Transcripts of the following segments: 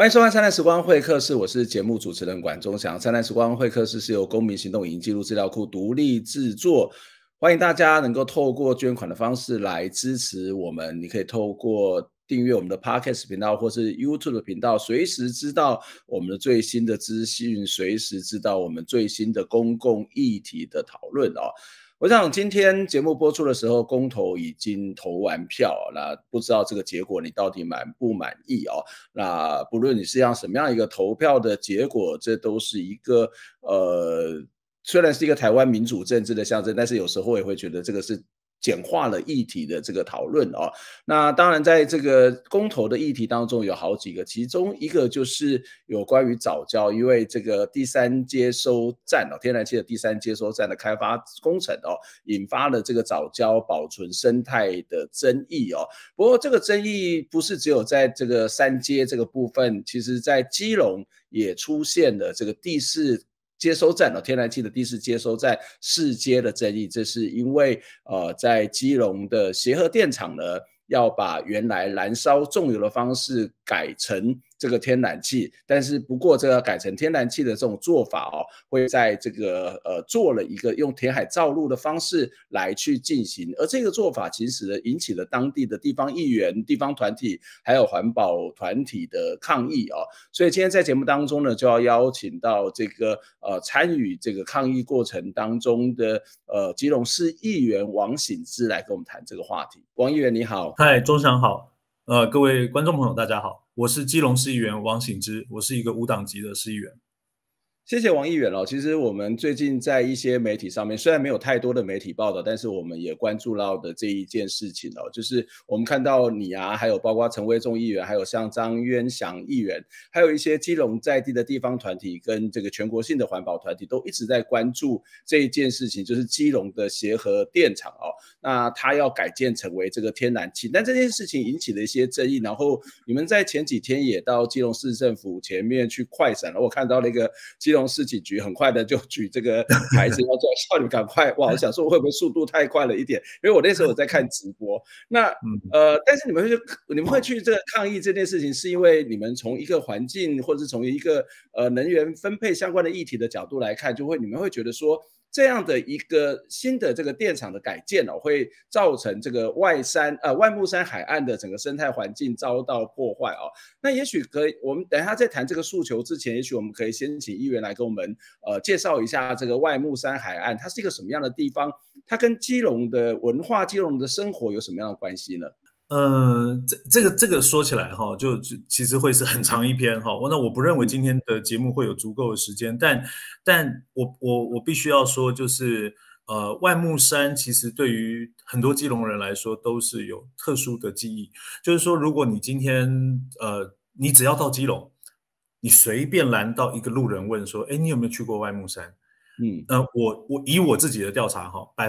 欢迎收看《灿烂时光会客室》，我是节目主持人管中祥。灿烂时光会客室是由公民行动影音记录资料库独立制作，欢迎大家能够透过捐款的方式来支持我们。你可以透过订阅我们的 Podcast 频道或是 YouTube 的频道，随时知道我们的最新的资讯，随时知道我们最新的公共议题的讨论哦。我想今天节目播出的时候，公投已经投完票，那不知道这个结果你到底满不满意哦？那不论你是用什么样一个投票的结果，这都是一个虽然是一个台湾民主政治的象征，但是有时候我也会觉得这个是简化了议题的这个讨论哦。那当然，在这个公投的议题当中有好几个，其中一个就是有关于藻礁，因为这个第三接收站哦，天然气的第三接收站的开发工程哦，引发了这个藻礁保存生态的争议哦。不过这个争议不是只有在这个三接这个部分，其实在基隆也出现了这个第四接收站天然气的第四接收站市接的争议，这是因为在基隆的协和电厂呢，要把原来燃烧重油的方式改成这个天然气，但是不过这个改成天然气的这种做法会在这个做了一个用填海造陆的方式来去进行，而这个做法其实引起了当地的地方议员、地方团体还有环保团体的抗议所以今天在节目当中呢，就要邀请到这个参与这个抗议过程当中的基隆市议员王醒之来跟我们谈这个话题。王议员你好。 嗨，中祥好，各位观众朋友大家好，我是基隆市议员王醒之，我是一个无党籍的市议员。 谢谢王议员其实我们最近在一些媒体上面，虽然没有太多的媒体报道，但是我们也关注到的这一件事情就是我们看到你还有包括陈威仲议员，还有像张渊祥议员，还有一些基隆在地的地方团体跟这个全国性的环保团体都一直在关注这一件事情，就是基隆的协和电厂那它要改建成为这个天然气，但这件事情引起了一些争议，然后你们在前几天也到基隆市政府前面去快闪了，我看到那个基隆市警局很快的就举这个牌子要叫你赶快，哇！我想说会不会速度太快了一点？因为我那时候有在看直播。那但是你们会去这个抗议这件事情，是因为你们从一个环境或者是从一个能源分配相关的议题的角度来看，你们会觉得说，这样的一个新的这个电厂的改建会造成这个外木山海岸的整个生态环境遭到破坏那也许可以，我们等一下在谈这个诉求之前，也许我们可以先请议员来跟我们介绍一下这个外木山海岸，它是一个什么样的地方？它跟基隆的文化、基隆的生活有什么样的关系呢？ 这个说起来就其实会是很长一篇那我不认为今天的节目会有足够的时间，但我必须要说，就是外木山其实对于很多基隆人来说都是有特殊的记忆。就是说，如果你今天你只要到基隆，你随便拦到一个路人问说，你有没有去过外木山？我以我自己的调查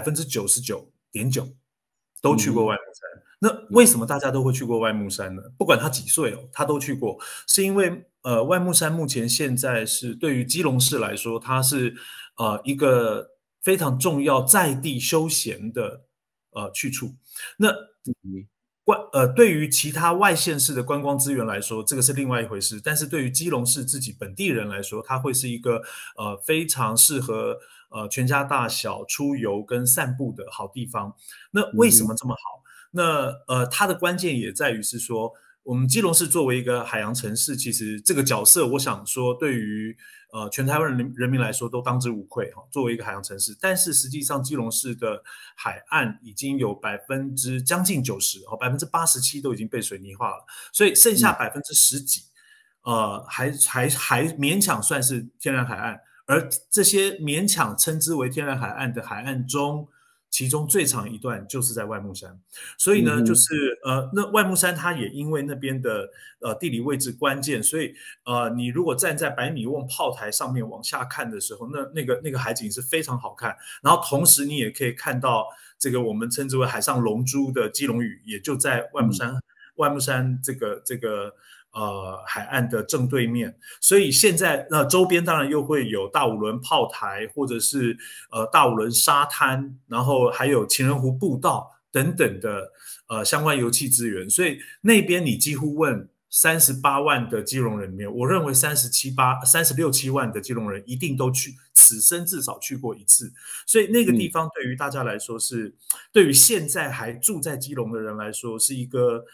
99.9%都去过外木山。那为什么大家都会去过外木山呢？不管他几岁他都去过，是因为外木山目前现在是对于基隆市来说，它是一个非常重要在地休闲的去处。那对于其他外县市的观光资源来说，这个是另外一回事。但是对于基隆市自己本地人来说，它会是一个非常适合全家大小出游跟散步的好地方。那为什么这么好？那它的关键也在于是说，我们基隆市作为一个海洋城市，其实这个角色，我想说对于全台湾人民来说都当之无愧作为一个海洋城市。但是实际上基隆市的海岸已经有将近90%，87%都已经被水泥化了，所以剩下10%几还勉强算是天然海岸。而这些勉强称之为天然海岸的海岸中，其中最长一段就是在外木山。所以呢，就是那外木山它也因为那边的地理位置关键，所以你如果站在百米瓮炮台上面往下看的时候，那个海景是非常好看。然后同时你也可以看到这个我们称之为海上龙珠的基隆屿，也就在外木山这个海岸的正对面。所以现在周边当然又会有大武仑炮台，或者是大武仑沙滩，然后还有情人湖步道等等的相关油气资源。所以那边你几乎问 38万的基隆人里面，我认为36、37万的基隆人一定都去，此生至少去过一次。所以那个地方对于大家来说是，对于现在还住在基隆的人来说，是一个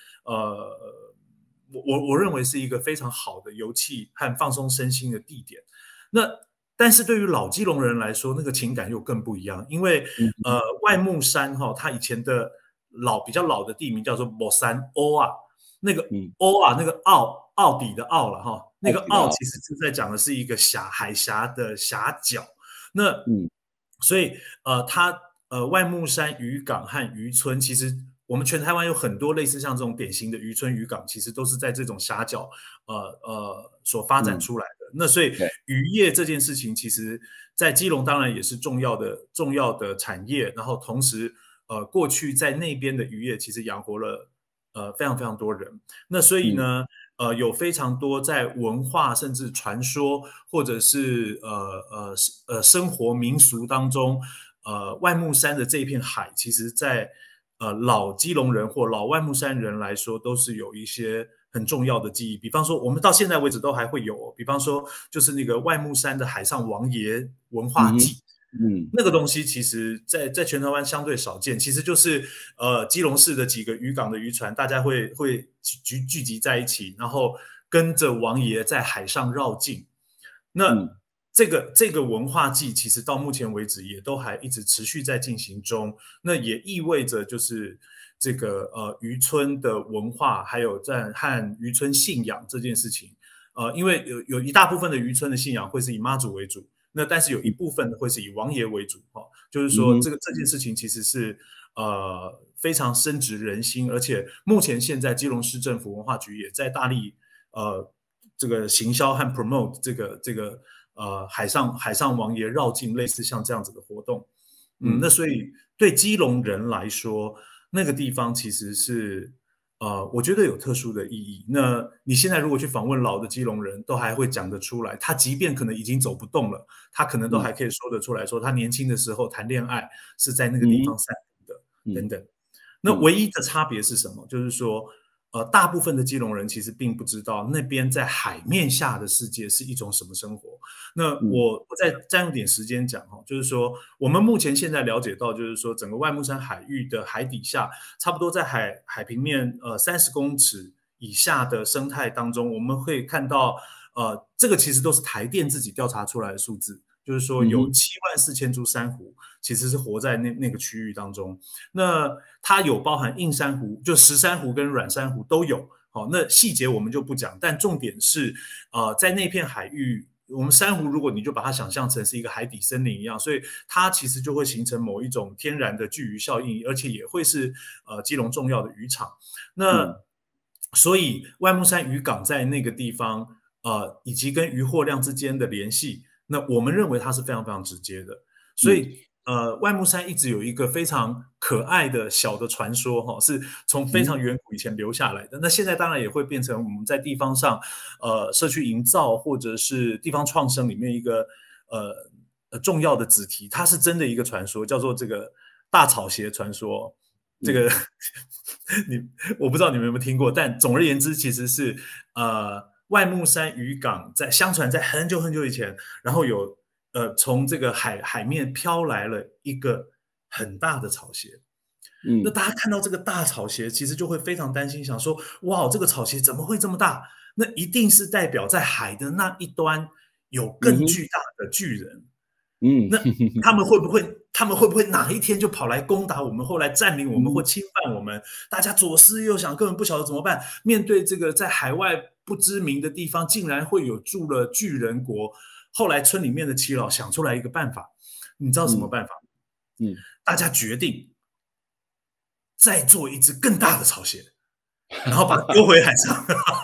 我认为是一个非常好的游憩和放松身心的地点。那但是对于老基隆人来说，那个情感又更不一样，因为外木山它以前的比较老的地名叫做某山欧啊，那个欧啊，那个奥底的奥了哈，那个奥其实是在讲的是一个海峡的峡角。那所以它外木山渔港和渔村，其实我们全台湾有很多类似像这种典型的渔村渔港，其实都是在这种峡角所发展出来的。那所以渔业这件事情，其实在基隆当然也是重要的产业，然后同时过去在那边的渔业其实养活了非常非常多人。那所以呢，有非常多在文化甚至传说或者是生活民俗当中，外木山的这一片海，其实在老基隆人或老外木山人来说，都是有一些很重要的记忆。比方说，我们到现在为止都还会有，比方说就是那个外木山的海上王爷文化祭。那个东西其实在全台湾相对少见，其实就是基隆市的几个渔港的渔船，大家会聚集在一起，然后跟着王爷在海上绕境。那这个文化祭其实到目前为止也都还一直持续在进行中。那也意味着就是这个渔村的文化，还有和渔村信仰这件事情，因为有一大部分的渔村的信仰会是以妈祖为主。那但是有一部分会是以王爷为主，就是说这件事情其实是非常深植人心，而且目前现在基隆市政府文化局也在大力这个行销和 promote 这个海上王爷绕境，类似像这样子的活动。那所以对基隆人来说，那个地方其实是我觉得有特殊的意义。那你现在如果去访问老的基隆人，都还会讲得出来，他即便可能已经走不动了，他可能都还可以说得出来，说他年轻的时候谈恋爱是在那个地方散步的，等等。那唯一的差别是什么？就是说大部分的基隆人其实并不知道那边在海面下的世界是一种什么生活。那我再占用点时间讲就是说我们目前现在了解到，就是说整个外木山海域的海底下，差不多在海平面30公尺以下的生态当中，我们会看到这个其实都是台电自己调查出来的数字，就是说有74000株珊瑚其实是活在那个区域当中。那它有包含硬珊瑚，就石珊瑚跟软珊瑚都有。好，那细节我们就不讲，但重点是在那片海域，我们珊瑚如果你就把它想象成是一个海底森林一样，所以它其实就会形成某一种天然的聚鱼效应，而且也会是基隆重要的渔场。那所以外木山渔港在那个地方以及跟渔获量之间的联系，那我们认为它是非常非常直接的。所以外木山一直有一个非常可爱的小的传说是从非常远古以前留下来的。那现在当然也会变成我们在地方上社区营造或者是地方创生里面一个重要的子题。它是真的一个传说，叫做这个大草鞋传说。这个我不知道你们有没有听过，但总而言之，其实是外木山渔港相传在很久很久以前，然后有从这个海面飘来了一个很大的草鞋。那大家看到这个大草鞋，其实就会非常担心，想说哇，这个草鞋怎么会这么大？那一定是代表在海的那一端有更巨大的巨人。那他们会不会哪一天就跑来攻打我们，后来占领我们或侵犯我们？大家左思右想，根本不晓得怎么办。面对这个在海外不知名的地方，竟然会有住了巨人国。后来村里面的耆老想出来一个办法，你知道什么办法？大家决定再做一只更大的草鞋，然后把它丢回海上，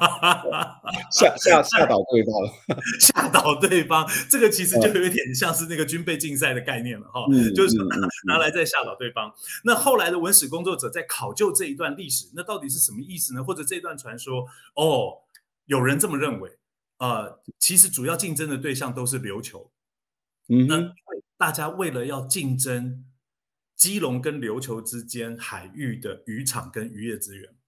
吓倒对方， 吓倒对方。这个其实就有点像是那个军备竞赛的概念了就是拿来再吓倒对方。那后来的文史工作者在考究这一段历史，那到底是什么意思呢？或者这段传说，有人这么认为，其实主要竞争的对象都是琉球。那大家为了要竞争基隆跟琉球之间海域的渔场跟渔业资源，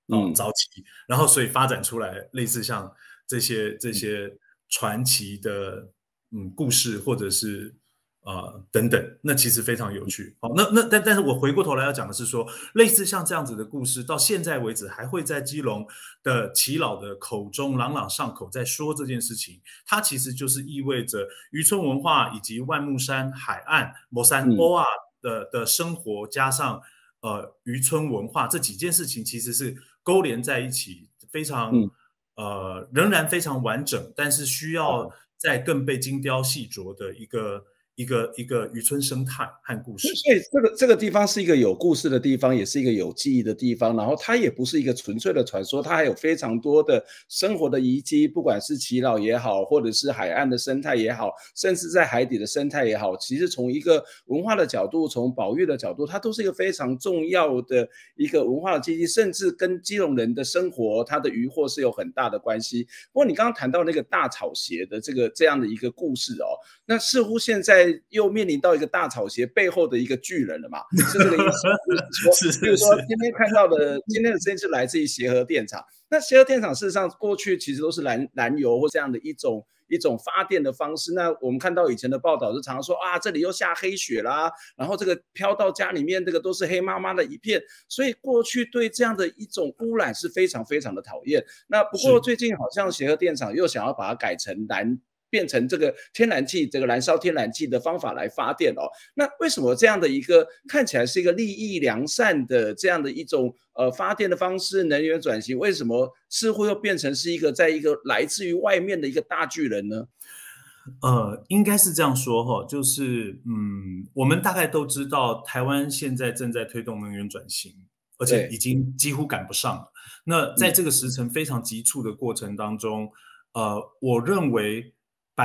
早期，然后所以发展出来类似像这些传奇的故事，或者是等等，那其实非常有趣。好，但是我回过头来要讲的是说，类似像这样子的故事，到现在为止还会在基隆的耆老的口中朗朗上口，在说这件事情，它其实就是意味着渔村文化以及万木山海岸、摩山波啊的生活，加上渔村文化这几件事情，其实是勾连在一起，非常仍然非常完整，但是需要再更被精雕细琢的一个渔村生态和故事。 所以这个地方是一个有故事的地方，也是一个有记忆的地方。然后它也不是一个纯粹的传说，它还有非常多的生活的遗迹，不管是耆老也好，或者是海岸的生态也好，甚至在海底的生态也好，其实从一个文化的角度，从保育的角度，它都是一个非常重要的一个文化的基地，甚至跟基隆人的生活，它的渔获是有很大的关系。不过你刚刚谈到那个大草鞋的这样的一个故事哦，那似乎现在又面临到一个大草鞋背后的一个巨人了嘛？是这个意思？比如说今天看到的，今天的声音是来自于协和电厂。那协和电厂事实上过去其实都是燃油或这样的一种发电的方式。那我们看到以前的报道是常常说啊，这里又下黑雪啦，然后这个飘到家里面，这个都是黑麻麻的一片。所以过去对这样的一种污染是非常非常的讨厌。那不过最近好像协和电厂又想要把它改成变成这个天然气，这个燃烧天然气的方法来发电哦。那为什么这样的一个看起来是一个利益良善的这样的一种发电的方式，能源转型，为什么似乎又变成是在一个来自于外面的一个大巨人呢？ 应该是这样说哈，就是我们大概都知道，台湾现在正在推动能源转型，而且已经几乎赶不上了。那在这个时程非常急促的过程当中，我认为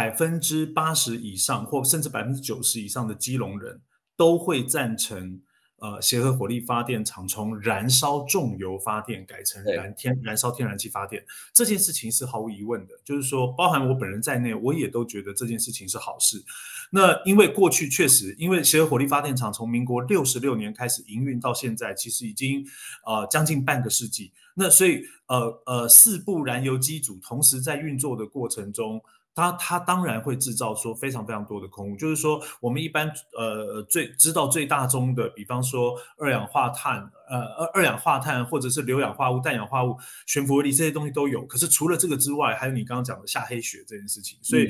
80%以上，或甚至90%以上的基隆人都会赞成，协和火力发电厂从燃烧重油发电改成燃烧天然气发电，这件事情是毫无疑问的。就是说，包含我本人在内，我也都觉得这件事情是好事。那因为过去确实，因为协和火力发电厂从民国66年开始营运到现在，其实已经将近半个世纪。那所以4部燃油机组同时在运作的过程中，它当然会制造出非常非常多的空污，就是说我们一般知道最大宗的，比方说二氧化碳或者是硫氧化物、氮氧化物、悬浮微粒这些东西都有。可是除了这个之外，还有你刚刚讲的下黑雪这件事情。所以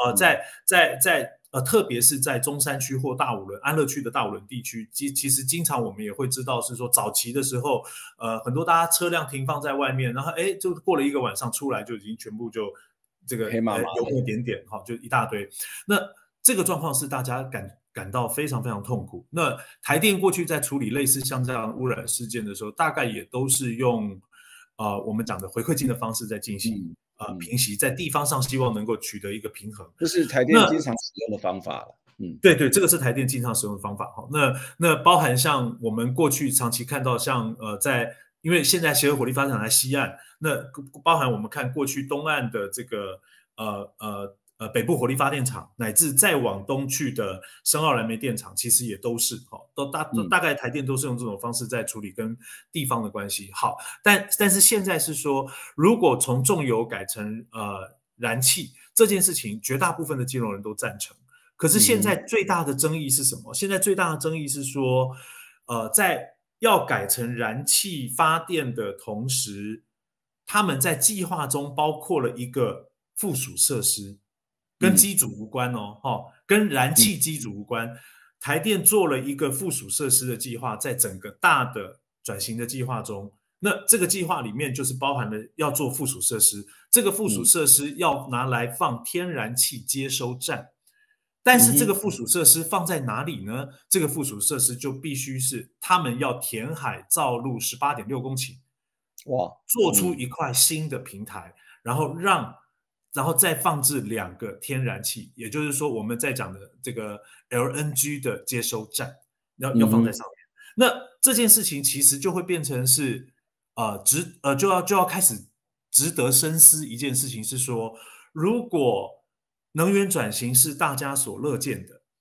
特别是在中山区或大武仑、安乐区的大武仑地区，其实经常我们也会知道是说早期的时候，很多大家车辆停放在外面，然后就过了一个晚上出来就已经全部就这个黑麻麻油墨点点就一大堆。那这个状况是大家感到非常非常痛苦。那台电过去在处理类似像这样污染事件的时候，大概也都是用我们讲的回馈金的方式在进行平息，在地方上希望能够取得一个平衡。 这是台电经常使用的方法了。 对，这个是台电经常使用的方法。那包含像我们过去长期看到像因为现在协和火力发展在西岸，那包含我们看过去东岸的这个北部火力发电厂，乃至再往东去的深澳燃煤电厂，其实也都是大概台电都是用这种方式在处理跟地方的关系。好，但是现在是说，如果从重油改成燃气这件事情，绝大部分的基隆人都赞成。可是现在最大的争议是什么？现在最大的争议是说，在要改成燃气发电的同时，他们在计划中包括了一个附属设施，跟机组无关跟燃气机组无关。台电做了一个附属设施的计划，在整个大的转型的计划中，那这个计划里面就是包含了要做附属设施，这个附属设施要拿来放天然气接收站。但是这个附属设施放在哪里呢？这个附属设施就必须是他们要填海造陆18.6公顷，做出一块新的平台，然后再放置2个天然气，也就是说我们在讲的这个 LNG 的接收站要放在上面。那这件事情其实就会变成是就要开始值得深思一件事情，是说如果能源转型是大家所乐见的，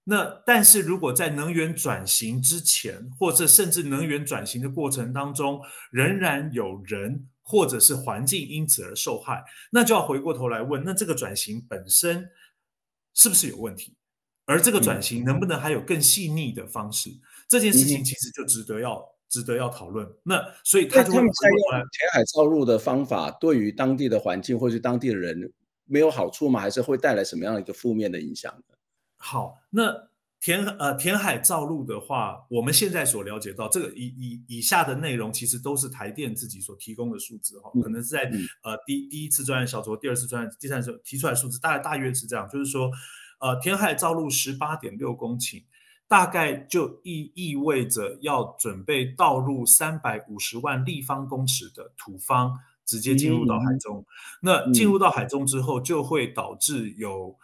那但是如果在能源转型之前，或者甚至能源转型的过程当中，仍然有人或者是环境因此而受害，那就要回过头来问，那这个转型本身是不是有问题？而这个转型能不能还有更细腻的方式？这件事情其实就值得要讨论。那所以他就会所以他们在回过头来。 用填海造陆的方法，对于当地的环境或是当地的人没有好处吗？还是会带来什么样的一个负面的影响呢？ 好，那填海造陆的话，我们现在所了解到这个以下的内容，其实都是台电自己所提供的数字哈，可能是在嗯第一次专案小组、第二次专案、第三次提出来的数字，大约是这样，就是说，填海造陆18.6公顷，大概就意味着要准备倒入350万立方公尺的土方，直接进入到海中。那进入到海中之后，就会导致有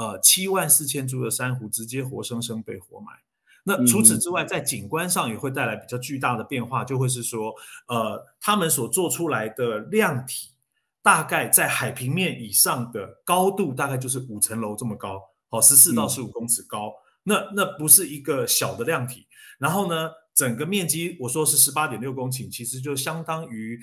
74000株的珊瑚直接活生生被活埋。那除此之外，在景观上也会带来比较巨大的变化，就会是说，他们所做出来的量体，大概在海平面以上的高度，大概就是5层楼这么高，好，14到15公尺高。那不是一个小的量体。然后呢，整个面积我说是18.6公顷，其实就相当于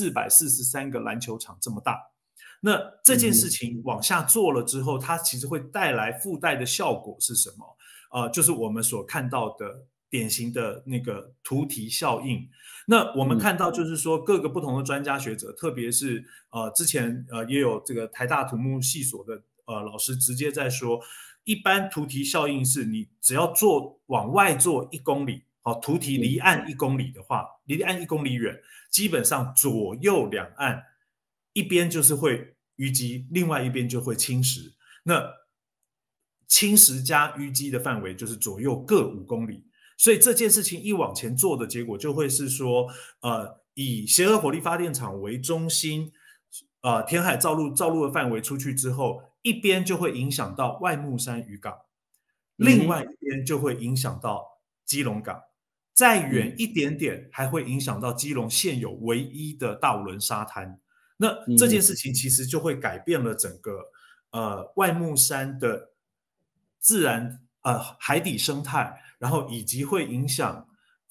443个篮球场这么大。那这件事情往下做了之后，它其实会带来附带的效果是什么？就是我们所看到的典型的那个图题效应。那我们看到就是说各个不同的专家学者，特别是之前也有这个台大土木系所的老师直接在说，一般图题效应是你只要往外做1公里，好，图题离岸1公里的话，离岸1公里远，基本上左右两岸一边就是会淤积，另外一边就会侵蚀。那侵蚀加淤积的范围就是左右各5公里。所以这件事情一往前做的结果，就会是说，以协和火力发电厂为中心，填海造陆的范围出去之后，一边就会影响到外木山渔港，另外一边就会影响到基隆港，再远一点点还会影响到基隆现有唯一的大五轮沙滩。那这件事情其实就会改变了整个外木山的自然海底生态，然后以及会影响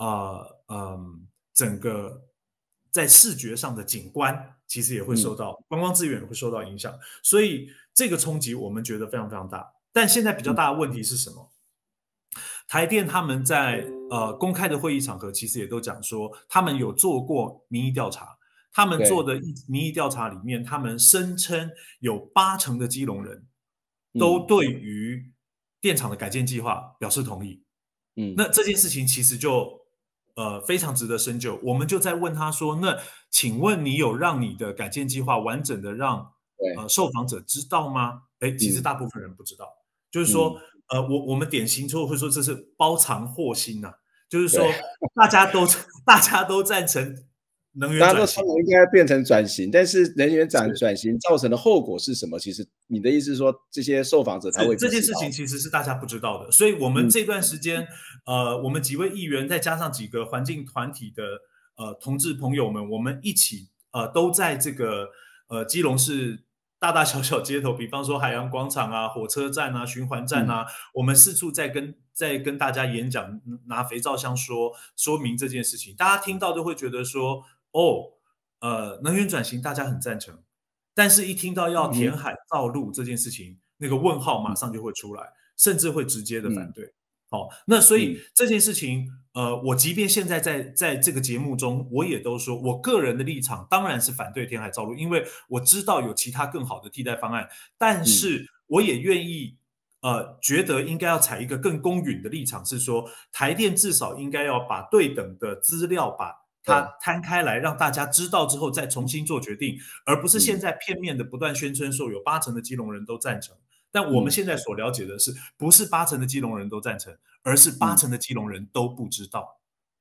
整个在视觉上的景观，其实也会受到观光资源也会受到影响，所以这个冲击我们觉得非常非常大。但现在比较大的问题是什么？台电他们在公开的会议场合，其实也都讲说，他们有做过民意调查。他们做的民意调查里面，他们声称有80%的基隆人都对于电厂的改建计划表示同意。那这件事情其实就非常值得深究。我们就在问他说，那请问你有让你的改建计划完整的让受访者知道吗？其实大部分人不知道。就是说，我们典型就会说这是包藏祸心呐，就是说大家都赞成能源转型， 大家都应该变成转型，但是能源转型造成的后果是什么？其实你的意思是说，这些受访者他会这件事情其实是大家不知道的，所以我们这段时间，我们几位议员再加上几个环境团体的同志朋友们，我们一起都在这个基隆市大大小小街头，比方说海洋广场啊、火车站啊、循环站啊，我们四处在跟大家演讲，拿肥皂箱说明这件事情，大家听到都会觉得说，能源转型大家很赞成，但是一听到要填海造陆这件事情，那个问号马上就会出来，甚至会直接的反对。好，那所以这件事情，我即便现在在这个节目中，我也都说，我个人的立场当然是反对填海造陆，因为我知道有其他更好的替代方案，但是我也愿意，觉得应该要采一个更公允的立场，是说台电至少应该要把对等的资料把它摊开来，让大家知道之后再重新做决定，而不是现在片面的不断宣称说有80%的基隆人都赞成。但我们现在所了解的是，不是80%的基隆人都赞成，而是80%的基隆人都不知道。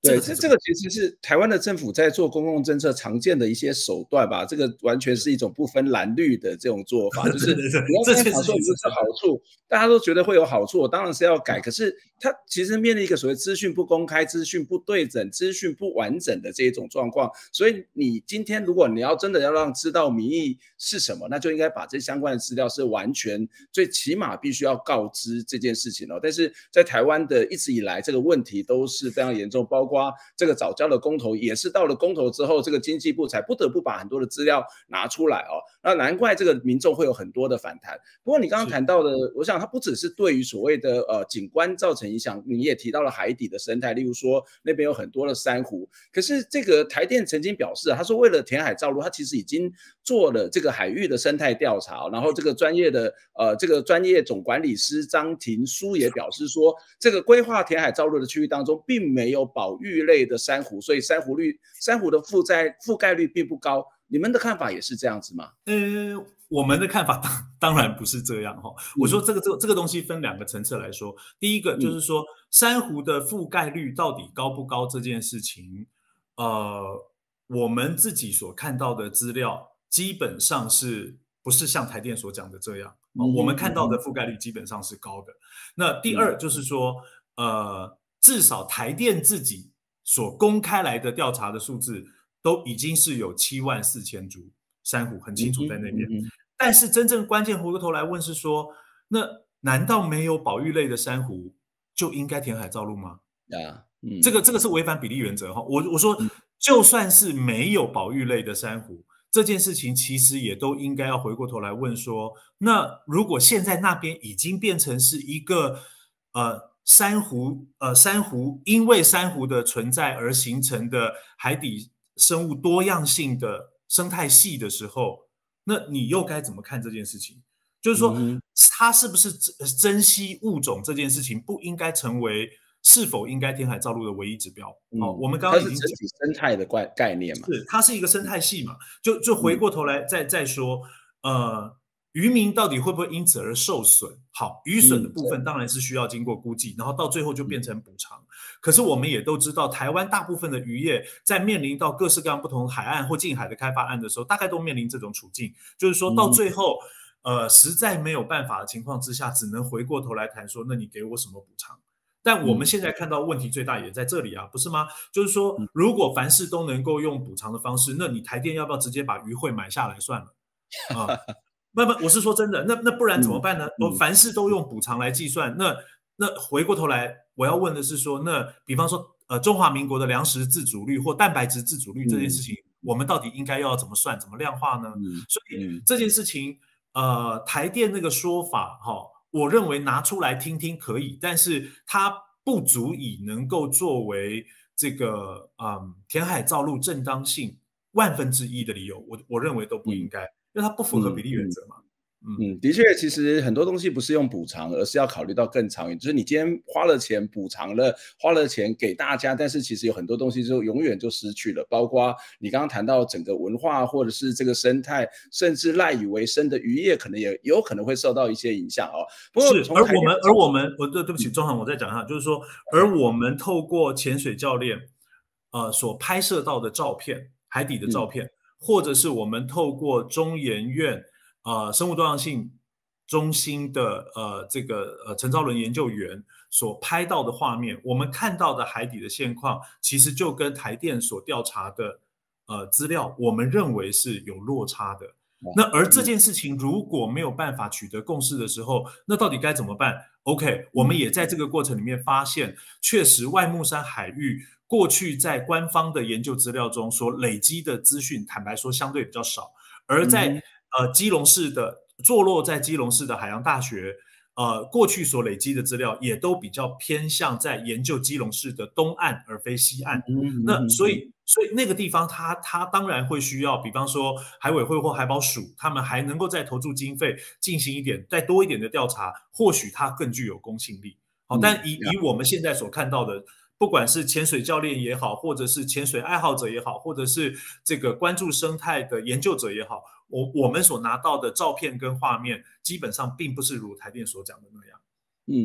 对，这个其实是台湾的政府在做公共政策常见的一些手段吧，这个完全是一种不分蓝绿的这种做法，就是你要跟他讲说你这是好处，大家都觉得会有好处，我当然是要改。可是它其实面临一个所谓资讯不公开、资讯不对等、资讯不完整的这一种状况，所以你今天如果你要真的要让知道民意是什么，那就应该把这相关的资料是完全，最起码必须要告知这件事情哦。但是在台湾的一直以来这个问题都是非常严重，包括这个早教的公投也是到了公投之后，这个经济部才不得不把很多的资料拿出来哦。那难怪这个民众会有很多的反弹。不过你刚刚谈到的，我想它不只是对于所谓的景观造成影响，你也提到了海底的生态，例如说那边有很多的珊瑚。可是这个台电曾经表示，他说为了填海造陆，他其实已经做了这个海域的生态调查，然后这个专业总管理师张庭书也表示说，这个规划填海造陆的区域当中，并没有保育类的珊瑚，所以珊瑚的覆盖率并不高。你们的看法也是这样子吗？ 我们的看法当然不是这样哈。我说这个东西分两个层次来说，第一个就是说珊瑚的覆盖率到底高不高这件事情，我们自己所看到的资料基本上是不是像台电所讲的这样？我们看到的覆盖率基本上是高的。那第二就是说，至少台电自己所公开来的调查的数字，都已经是有74000株珊瑚，很清楚在那边。但是真正关键回过头来问是说，那难道没有保育类的珊瑚就应该填海造陆吗？这个是违反比例原则哈。我说，就算是没有保育类的珊瑚，这件事情其实也都应该要回过头来问说，那如果现在那边已经变成是一个珊瑚因为珊瑚的存在而形成的海底生物多样性的生态系的时候，那你又该怎么看这件事情？就是说，它是不是珍稀物种这件事情不应该成为是否应该填海造陆的唯一指标。我们刚刚已经讲，它是整体生态的概念嘛， 是它是一个生态系嘛，就回过头来再说，渔民到底会不会因此而受损？好，渔损的部分当然是需要经过估计，然后到最后就变成补偿。可是我们也都知道，台湾大部分的渔业在面临到各式各样不同海岸或近海的开发案的时候，大概都面临这种处境，就是说到最后，实在没有办法的情况之下，只能回过头来谈说，那你给我什么补偿？但我们现在看到问题最大也在这里啊，不是吗？就是说，如果凡事都能够用补偿的方式，那你台电要不要直接把渔会买下来算了啊？不，我是说真的，那不然怎么办呢？我凡事都用补偿来计算，那回过头来，我要问的是说，那比方说，中华民国的粮食自主率或蛋白质自主率这件事情，我们到底应该要怎么算、怎么量化呢？所以这件事情，台电那个说法，我认为拿出来听听可以，但是它不足以能够作为这个填海造陆正当性1/1000的理由，我认为都不应该。因为它不符合比例原则嘛。 的确，其实很多东西不是用补偿，而是要考虑到更长远。就是你今天花了钱补偿了，花了钱给大家，但是其实有很多东西就永远就失去了，包括你刚刚谈到整个文化或者是这个生态，甚至赖以为生的渔业，可能也有可能会受到一些影响哦。不过是，而我们，对不起，钟涵，我再讲一下，就是说，而我们透过潜水教练所拍摄到的照片，海底的照片。或者是我们透过中研院生物多样性中心的这个陈昭伦研究员所拍到的画面，我们看到的海底的现况，其实就跟台电所调查的资料，我们认为是有落差的。那而这件事情如果没有办法取得共识的时候，那到底该怎么办 ？OK， 我们也在这个过程里面发现，确实外木山海域过去在官方的研究资料中所累积的资讯，坦白说相对比较少，而在基隆市的坐落在基隆市的海洋大学，过去所累积的资料也都比较偏向在研究基隆市的东岸而非西岸。那所以那个地方它当然会需要，比方说海委会或海保署，他们还能够再投注经费进行再多一点的调查，或许它更具有公信力。好，但以我们现在所看到的，不管是潜水教练也好，或者是潜水爱好者也好，或者是这个关注生态的研究者也好，我们所拿到的照片跟画面，基本上并不是如台电所讲的那样。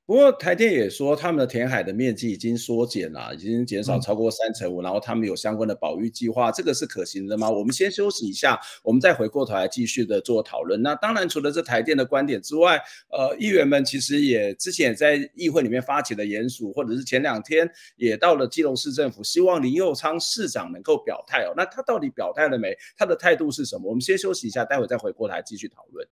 不过台电也说，他们的填海的面积已经缩减了，已经减少超过35%，然后他们有相关的保育计划，这个是可行的吗？我们先休息一下，我们再回过头来继续的做讨论。那当然，除了这台电的观点之外，议员们其实之前也在议会里面发起了联署，或者是前2天也到了基隆市政府，希望林右昌市长能够表态哦。那他到底表态了没？他的态度是什么？我们先休息一下，待会再回过来继续讨论。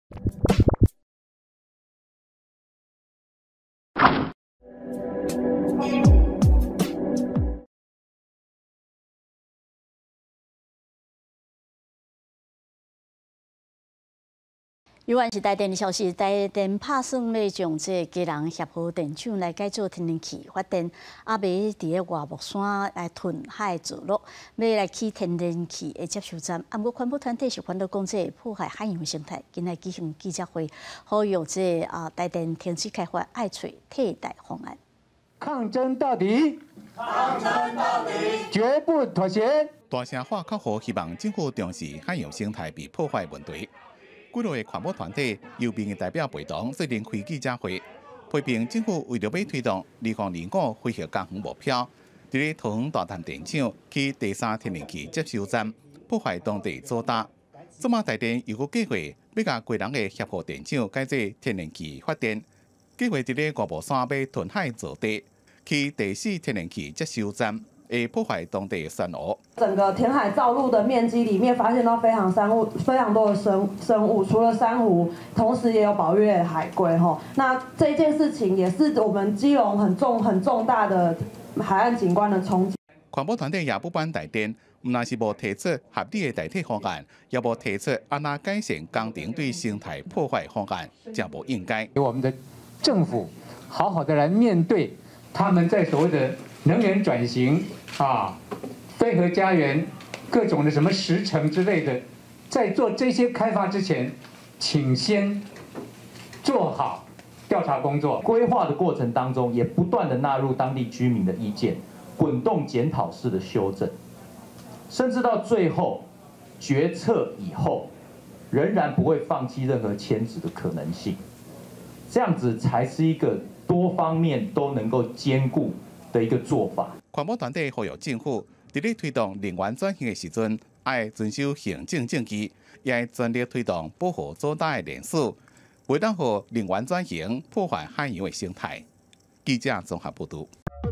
有关是台电的消息，台电打算要将这基隆协和电厂来改做天然气发电，阿要伫个外木山来屯海造陆，要来起天然气的接收站。不过环保团体是反对讲这破坏海洋生态，今日举行记者会，呼吁这台电停止开发，爱找替代方案。 抗争到底，抗争到底，绝不妥协。 大声喊口号，希望政府重视海洋生态被破坏问题。几落个环保团体由民意代表陪同，最近开记者会，批评政府为了要推动2025飞核工程目标，伫咧桃园大潭电厂起第3天然气接收站，破坏当地祖达。这么台电又计划要甲贵人的协和电厂改做天然气发电，计划伫咧外木山要屯海造地，起第4天然气接收站。会破坏当地的珊瑚。 整个填海造陆的面积里面，发现到非常多的生物，除了珊瑚，同时也有保育类的海龟哈。那这件事情也是我们基隆很重大的海岸景观的冲击。 环保团体也不满台电，唔但是无提出合理的代替方案，也无提出安那改善工程对生态破坏方案，这不应该。 我们的政府好好的来面对他们在所谓的能源转型。飞核家园，各种的什么10成之类的，在做这些开发之前，请先做好调查工作。 规划的过程当中，也不断的纳入当地居民的意见，滚动检讨式的修正，甚至到最后决策以后，仍然不会放弃任何迁址的可能性。这样子才是一个多方面都能够兼顾的一个做法。 环保团体呼吁政府伫咧推动能源转型的时阵，要遵守行政政绩，也要全力推动保护祖达的连锁，袂当互能源转型破坏海洋的生态。记者综合报道。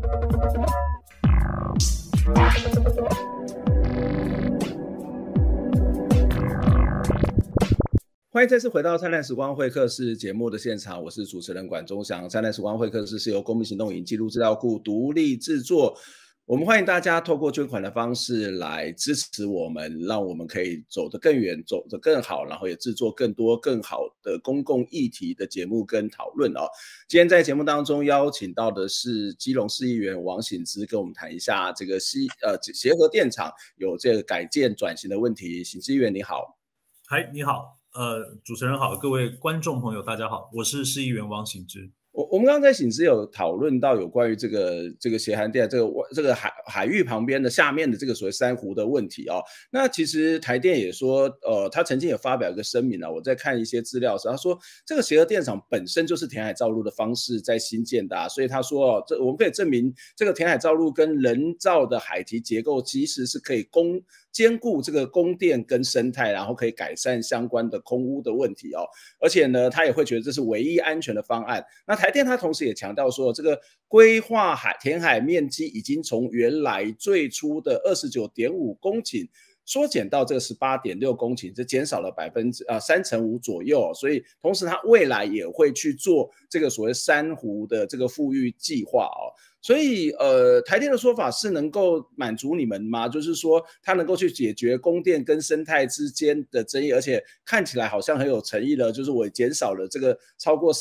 欢迎再次回到灿烂时光会客室节目的现场，我是主持人管中祥。灿烂时光会客室是由公民行动影记录资料库独立制作，我们欢迎大家透过捐款的方式来支持我们，让我们可以走得更远，走得更好，然后也制作更多更好的公共议题的节目跟讨论哦。今天在节目当中邀请到的是基隆市议员王醒之，跟我们谈一下这个协和电厂有这个改建转型的问题。醒之议员你好。 嗨，你好。主持人好，各位观众朋友大家好，我是市议员王醒之。 我们刚刚在醒之有讨论到有关于这个协韩电这个海域旁边的下面的这个所谓珊瑚的问题哦。那其实台电也说，他曾经也发表一个声明啊，我在看一些资料的时候，他说这个协和电厂本身就是填海造陆的方式在新建的所以他说我们可以证明这个填海造陆跟人造的海堤结构其实是可以兼顾这个供电跟生态，然后可以改善相关的空污的问题哦。而且呢，他也会觉得这是唯一安全的方案。那台电他同时也强调说，这个规划填海面积已经从原来最初的29.5公顷缩减到这个18.6公顷，这减少了3.5%左右所以同时他未来也会去做这个所谓珊瑚的这个富裕计划所以台电的说法是能够满足你们吗？就是说它能够去解决供电跟生态之间的争议，而且看起来好像很有诚意了，就是我减少了这个超过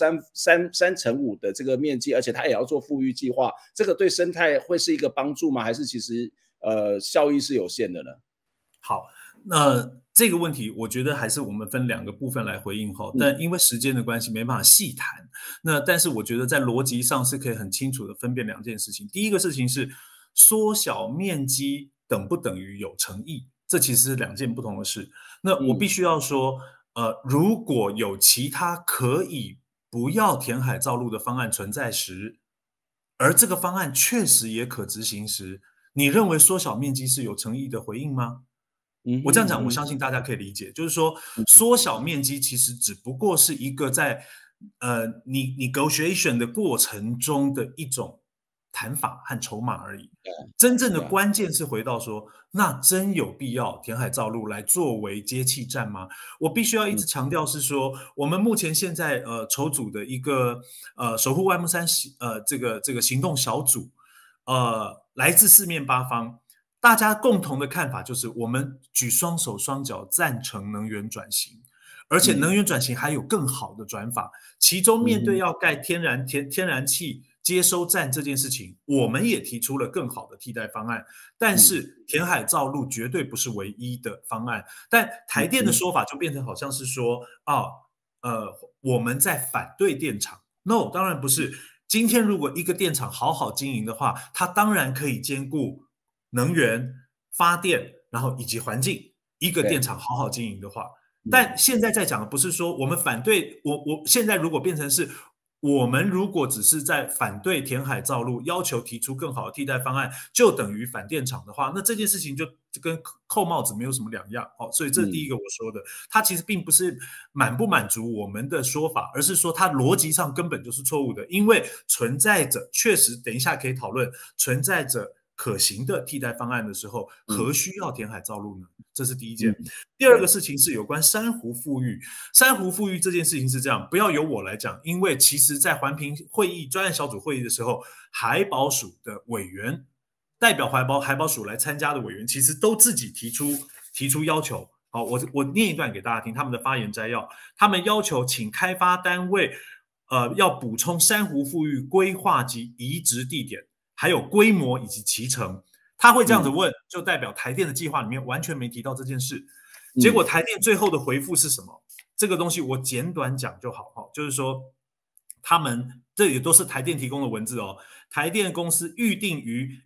3.5%的这个面积，而且它也要做富裕计划，这个对生态会是一个帮助吗？还是其实效益是有限的呢？ 好，那这个问题我觉得还是我们分2个部分来回应但因为时间的关系没办法细谈。那但是我觉得在逻辑上是可以很清楚的分辨2件事情。第一个事情是缩小面积等不等于有诚意，这其实是2件不同的事。那我必须要说如果有其他可以不要填海造陆的方案存在时，而这个方案确实也可执行时，你认为缩小面积是有诚意的回应吗？我这样讲，我相信大家可以理解，就是说缩小面积其实只不过是一个在negotiation 的过程中的一种谈法和筹码而已。真正的关键是回到说，那真有必要填海造陆来作为接气站吗？我必须要一直强调是说，我们目前现在筹组的一个守护外木山这个行动小组，来自四面八方。大家共同的看法就是，我们举双手双脚赞成能源转型，而且能源转型还有更好的转法。其中面对要盖天然气接收站这件事情，我们也提出了更好的替代方案。但是填海造陆绝对不是唯一的方案。但台电的说法就变成好像是说，我们在反对电厂。No， 当然不是。今天如果一个电厂好好经营的话，它当然可以兼顾能源、发电，然后以及环境。一个电厂好好经营的话，但现在在讲的不是说我们反对，我现在如果变成是我们如果只是在反对填海造陆，要求提出更好的替代方案，就等于反电厂的话，那这件事情就跟扣帽子没有什么两样。所以这是第一个我说的，它其实并不是满不满足我们的说法，而是说它逻辑上根本就是错误的，因为存在着确实等一下可以讨论存在着可行的替代方案的时候，何须要填海造陆呢？这是第一件。第二个事情是有关珊瑚复育。珊瑚复育这件事情是这样，不要由我来讲，因为其实在环评会议专案小组会议的时候，海保署的委员代表海保署来参加的委员，其实都自己提出要求。好，我念一段给大家听他们的发言摘要。他们要求请开发单位要补充珊瑚复育规划及移植地点，还有规模以及期程。他会这样子问，就代表台电的计划里面完全没提到这件事。结果台电最后的回复是什么？这个东西我简短讲就好，就是说他们这也都是台电提供的文字哦。台电公司预定于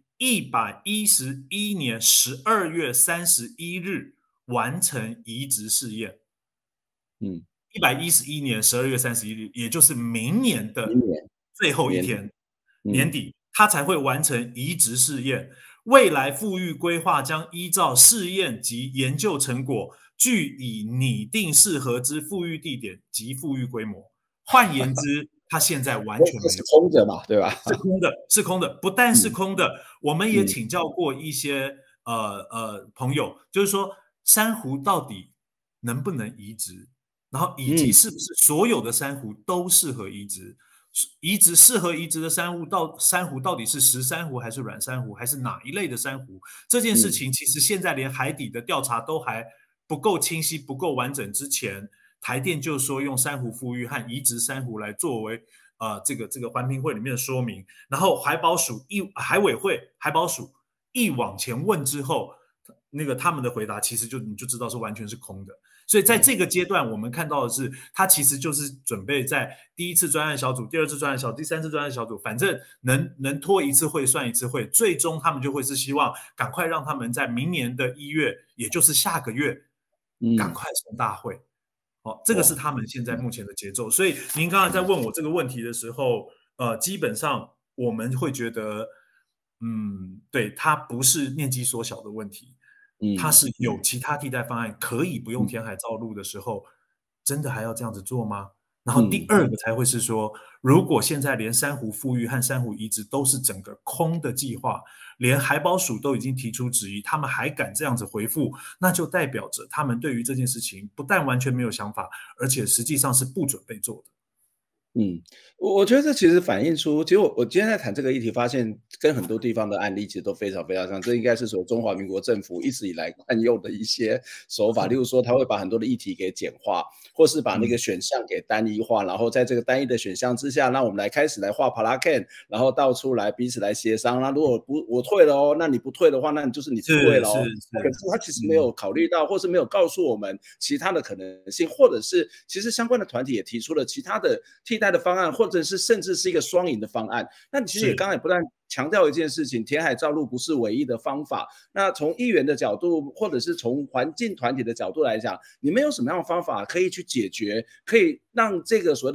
111年12月31日完成移植试验。111年12月31日，也就是明年的最后一天，年底，他才会完成移植试验。未来复育规划将依照试验及研究成果，据以拟定适合之复育地点及复育规模。换言之，它现在完全没有， 是空的嘛，对吧？ 是空的，不但是空的，我们也请教过一些朋友，就是说珊瑚到底能不能移植，然后以及是不是所有的珊瑚都适合移植。适合移植的珊瑚到底是石珊瑚还是软珊瑚，还是哪一类的珊瑚？这件事情其实现在连海底的调查都还不够清晰、不够完整之前，台电就说用珊瑚复育和移植珊瑚来作为这个环评会里面的说明。然后海保署一往前问之后，那个他们的回答其实你就知道是完全是空的。所以在这个阶段，我们看到的是，他其实就是准备在第一次专案小组、第二次专案小组、第三次专案小组，反正能拖一次会算一次会，最终他们就会是希望赶快让他们在明年的1月，也就是下个月，赶快送大会。这个是他们现在目前的节奏。所以您刚才在问我这个问题的时候，基本上我们会觉得，对，它不是面积缩小的问题。它是有其他替代方案可以不用填海造陆的时候，真的还要这样子做吗？然后第二个才会是说，如果现在连珊瑚复育和珊瑚移植都是整个空的计划，连海保署都已经提出质疑，他们还敢这样子回复，那就代表着他们对于这件事情不但完全没有想法，而且实际上是不准备做的。 我觉得这其实反映出，其实我今天在谈这个议题，发现跟很多地方的案例其实都非常非常像。这应该是说中华民国政府一直以来惯用的一些手法，例如说他会把很多的议题给简化，或是把那个选项给单一化，然后在这个单一的选项之下，那我们开始来画 PLAN， 然后到处来彼此来协商。那如果我退了哦，那你不退的话，那就是你退了哦。可是他其实没有考虑到，或是没有告诉我们其他的可能性，或者是其实相关的团体也提出了其他的替代的方案，或者是甚至是一个双赢的方案。那你其实也刚才不断强调一件事情，填海造陆不是唯一的方法。那从议员的角度，或者是从环境团体的角度来讲，你们有什么样的方法可以去解决，可以让这个所谓的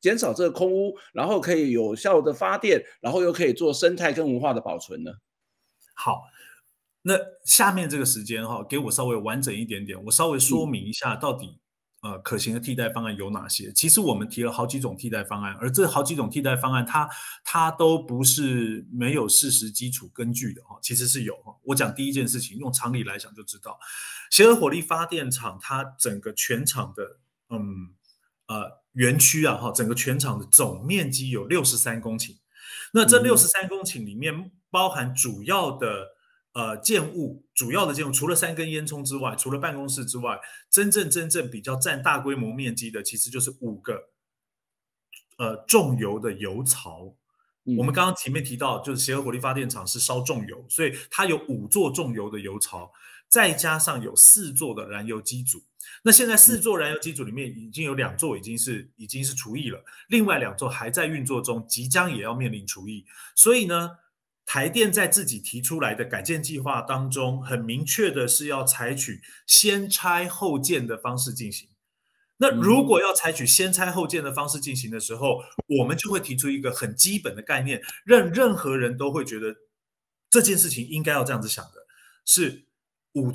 减少这个空污，然后可以有效的发电，然后又可以做生态跟文化的保存呢？ 好，那下面这个时间给我稍微完整一点点，我稍微说明一下到底可行的替代方案有哪些。其实我们提了好几种替代方案，而这好几种替代方案它都不是没有事实基础根据的其实是有我讲第一件事情，用常理来想就知道，协和火力发电厂它整个全厂的园区整个全厂的总面积有63公顷。那这63公顷里面包含主要的建物，除了3根烟囱之外，除了办公室之外，真正比较占大规模面积的，其实就是5个重油的油槽。我们刚刚前面提到，就是协和火力发电厂是烧重油，所以它有5座重油的油槽，再加上有4座的燃油机组。那现在4座燃油机组里面已经有2座已经是除役了，另外2座还在运作中，即将也要面临除役。所以呢，台电在自己提出来的改建计划当中，很明确的是要采取先拆后建的方式进行。那如果要采取先拆后建的方式进行的时候，我们就会提出一个很基本的概念，任何人都会觉得这件事情应该要这样子想的，是5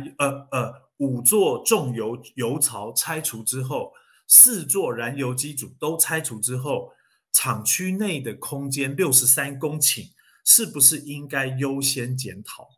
座重油槽拆除之后，4座燃油机组都拆除之后，厂区内的空间63公顷，是不是应该优先检讨？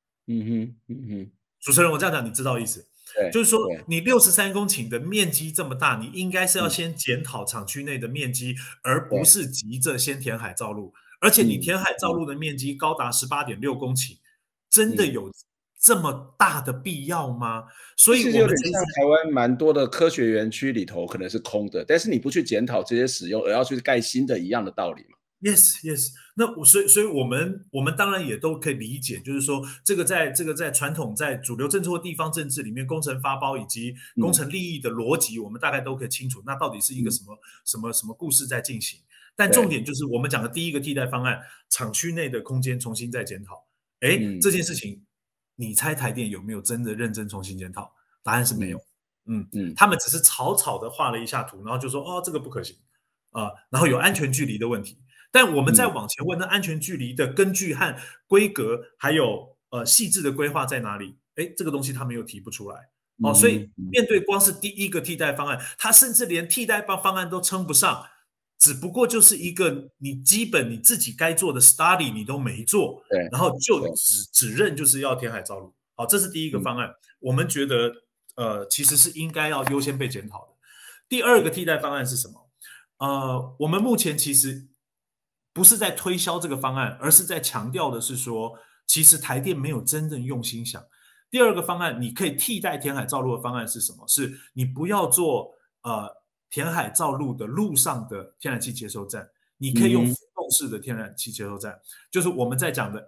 主持人，我这样讲你知道意思？就是说，你63公顷的面积这么大，你应该是要先检讨厂区内的面积，而不是急着先填海造陆。而且你填海造陆的面积高达18.6公顷，真的有这么大的必要吗？所以我们有点像台湾蛮多的科学园区里头可能是空的，但是你不去检讨这些使用，而要去盖新的一样的道理嘛。 Yes， 那所以我们当然也都可以理解，就是说这个在传统在主流政治或地方政治里面，工程发包以及工程利益的逻辑，我们大概都可以清楚，那到底是一个什么故事在进行。但重点就是我们讲的第一个替代方案，厂区内的空间重新再检讨。这件事情，你猜台电有没有真的认真重新检讨？答案是没有。他们只是草草的画了一下图，然后就说这个不可行然后有安全距离的问题。但我们再往前问，那安全距离的根据和规格，还有细致的规划在哪里？这个东西他们又提不出来。所以面对光是第一个替代方案，他甚至连替代方案都称不上，只不过就是一个你基本你自己该做的 study 你都没做，然后就只认就是要填海造陆。好，这是第一个方案，我们觉得其实是应该要优先被检讨的。第二个替代方案是什么？我们目前其实不是在推销这个方案，而是在强调的是说，其实台电没有真正用心想。第二个方案，你可以替代填海造陆的方案是什么？是你不要做填海造陆的路上的天然气接收站，你可以用浮动式的天然气接收站，就是我们在讲的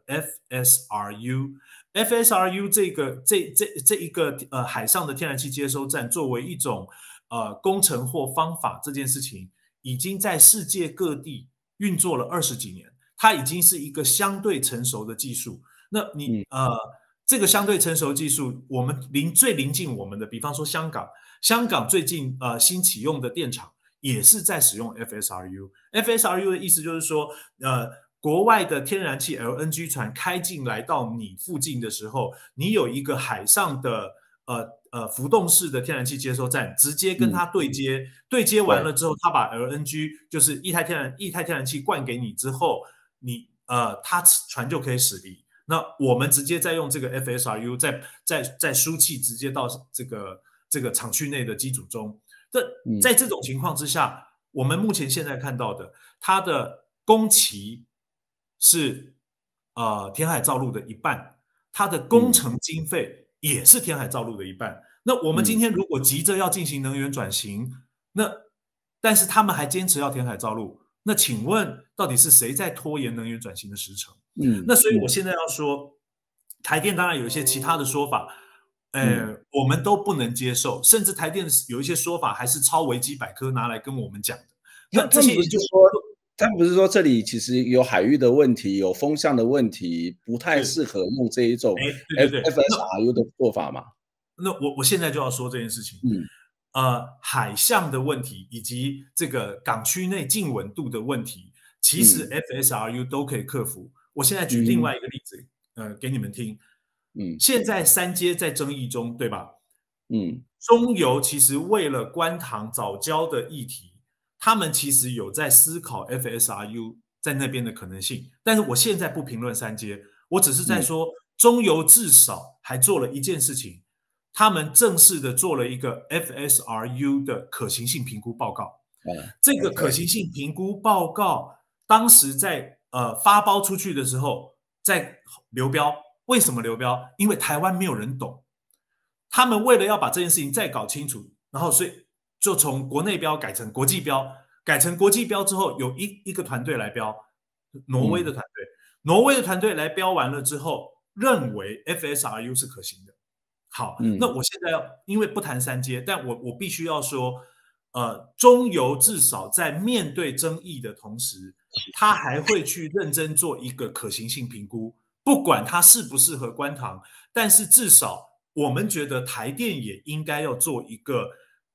FSRU。FSRU 这一个海上的天然气接收站，作为一种工程或方法，这件事情已经在世界各地运作了20几年，它已经是一个相对成熟的技术。那你这个相对成熟技术，我们最临近我们的，比方说香港最近新启用的电厂也是在使用 FSRU。FSRU 的意思就是说，国外的天然气 LNG 船开进来到你附近的时候，你有一个海上的浮动式的天然气接收站，直接跟它对接，对接完了之后，它把 LNG 就是液态天然气灌给你之后，它船就可以驶离。那我们直接再用这个 FSRU 再输气，直接到这个厂区内的机组中。在这种情况之下，我们目前现在看到的，它的工期是填海造陆的一半，它的工程经费也是填海造陆的一半。那我们今天如果急着要进行能源转型，但是他们还坚持要填海造陆，那请问到底是谁在拖延能源转型的时程？那所以我现在要说，台电当然有一些其他的说法，我们都不能接受，甚至台电有一些说法还是抄维基百科拿来跟我们讲的。那这些他们不是说这里其实有海域的问题，有风向的问题，不太适合用这一种 FSRU 的做法吗？ 那我现在就要说这件事情。 海象的问题，以及这个港区内静稳度的问题，其实 FSRU 都可以克服。我现在举另外一个例子，给你们听。现在三接在争议中，对吧？中油其实为了观塘藻礁的议题，他们其实有在思考 FSRU 在那边的可能性。但是我现在不评论三接，我只是在说，中油至少还做了一件事情，他们正式的做了一个 FSRU 的可行性评估报告。这个可行性评估报告当时在发包出去的时候，在流标。为什么流标？因为台湾没有人懂。他们为了要把这件事情再搞清楚，然后所以就从国内标改成国际标，改成国际标之后，有一个团队来标，挪威的团队，挪威的团队来标完了之后，认为 FSRU 是可行的。好，那我现在因为不谈三接，但我必须要说，中油至少在面对争议的同时，他还会去认真做一个可行性评估。不管它适不适合观塘，但是至少我们觉得台电也应该要做一个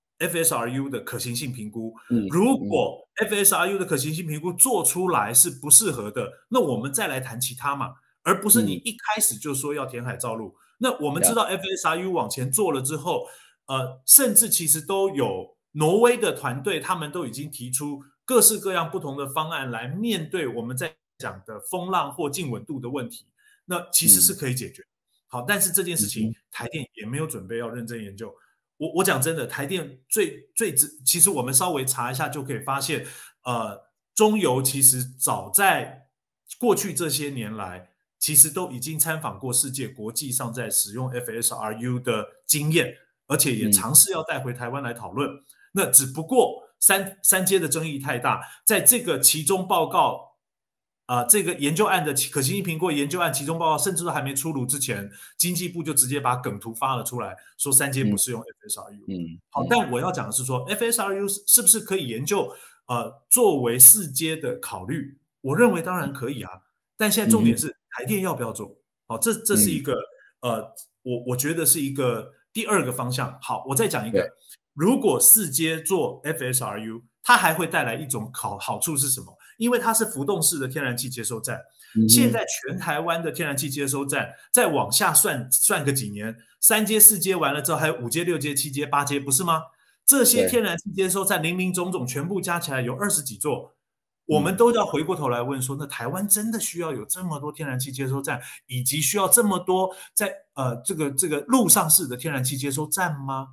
FSRU 的可行性评估。如果 FSRU 的可行性评估做出来是不适合的，那我们再来谈其他嘛，而不是你一开始就说要填海造陆。那我们知道 FSRU 往前做了之后，甚至其实都有挪威的团队，他们都已经提出各式各样不同的方案来面对我们在讲的风浪或静稳度的问题。那其实是可以解决。好，但是这件事情台电也没有准备要认真研究。我讲真的，台电其实我们稍微查一下就可以发现，中油其实早在过去这些年来，其实都已经参访过世界国际上在使用 FSRU 的经验，而且也尝试要带回台湾来讨论。那只不过三接的争议太大，在这个其中报告。这个研究案的可行性评估研究案其中报告甚至都还没出炉之前，经济部就直接把梗图发了出来，说三接不适用 FSRU。好，但我要讲的是说 FSRU 是不是可以研究作为四接的考虑？我认为当然可以啊，但现在重点是台电要不要做？好，这是一个我觉得是一个第二个方向。好，我再讲一个，如果四接做 FSRU， 它还会带来一种好处是什么？因为它是浮动式的天然气接收站，现在全台湾的天然气接收站再往下算个几年，3接4接完了之后还有5接6接7接8接，不是吗？这些天然气接收站林林总总全部加起来有20几座，我们都要回过头来问说，那台湾真的需要有这么多天然气接收站，以及需要这么多在这个陆上式的天然气接收站吗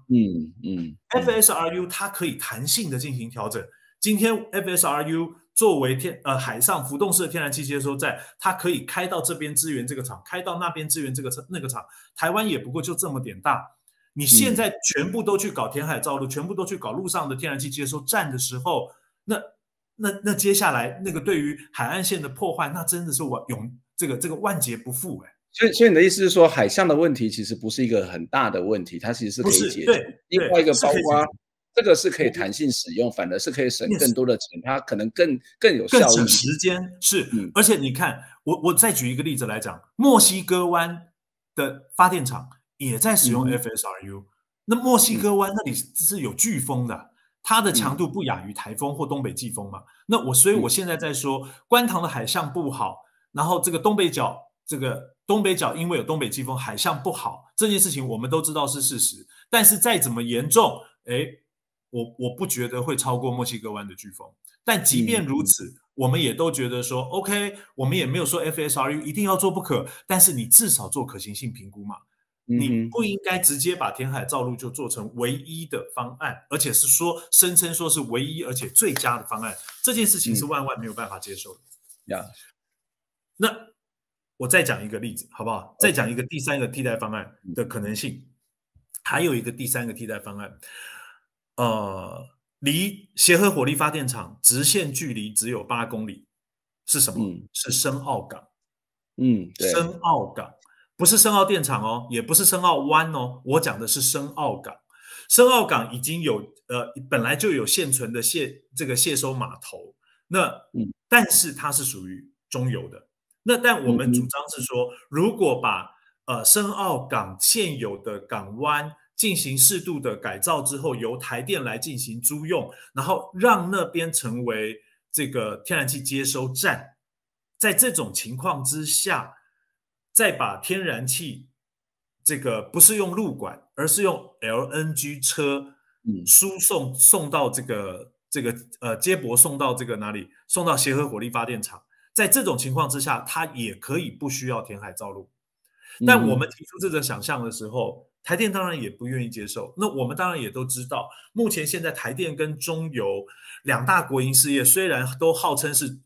？FSRU 它可以弹性的进行调整。今天 FSRU 作为海上浮动式的天然气接收站，它可以开到这边支援这个厂，开到那边支援那个厂。台湾也不过就这么点大，你现在全部都去搞填海造陆，全部都去搞陆上的天然气接收站的时候，那接下来那个对于海岸线的破坏，那真的是这个万劫不复哎。 所以你的意思是说，海象的问题其实不是一个很大的问题，它其实是可以解决。另外一个包括这个是可以弹性使用，反而是可以省更多的钱，它可能更有效率， 更省时间。是，而且你看，我再举一个例子来讲，墨西哥湾的发电厂也在使用 FSRU。那墨西哥湾那里是有飓风的，它的强度不亚于台风或东北季风嘛。所以我现在在说，观塘的海象不好，然后这个东北角因为有东北季风，海象不好，这件事情我们都知道是事实。但是再怎么严重，我不觉得会超过墨西哥湾的飓风。但即便如此，我们也都觉得说 OK， 我们也没有说 FSRU 一定要做不可，但是你至少做可行性评估嘛。你不应该直接把填海造陆就做成唯一的方案，而且是声称说是唯一而且最佳的方案，这件事情是万万没有办法接受的。那我再讲一个例子好不好？再讲一个第三个替代方案的可能性。还有一个第三个替代方案，离协和火力发电厂直线距离只有8公里，是什么？是深澳港。深澳港不是深澳电厂哦，也不是深澳湾哦，我讲的是深澳港。深澳港已经有本来就有现存的卸收码头，但是它是属于中油的。但我们主张是说，如果把深澳港现有的港湾进行适度的改造之后，由台电来进行租用，然后让那边成为这个天然气接收站。在这种情况之下，再把天然气这个不是用路管，而是用 LNG 车送到这个接驳送到这个哪里？送到协和火力发电厂。在这种情况之下，它也可以不需要填海造陆。但我们提出这个想象的时候，台电当然也不愿意接受。那我们当然也都知道，目前现在台电跟中油两大国营事业，虽然都号称是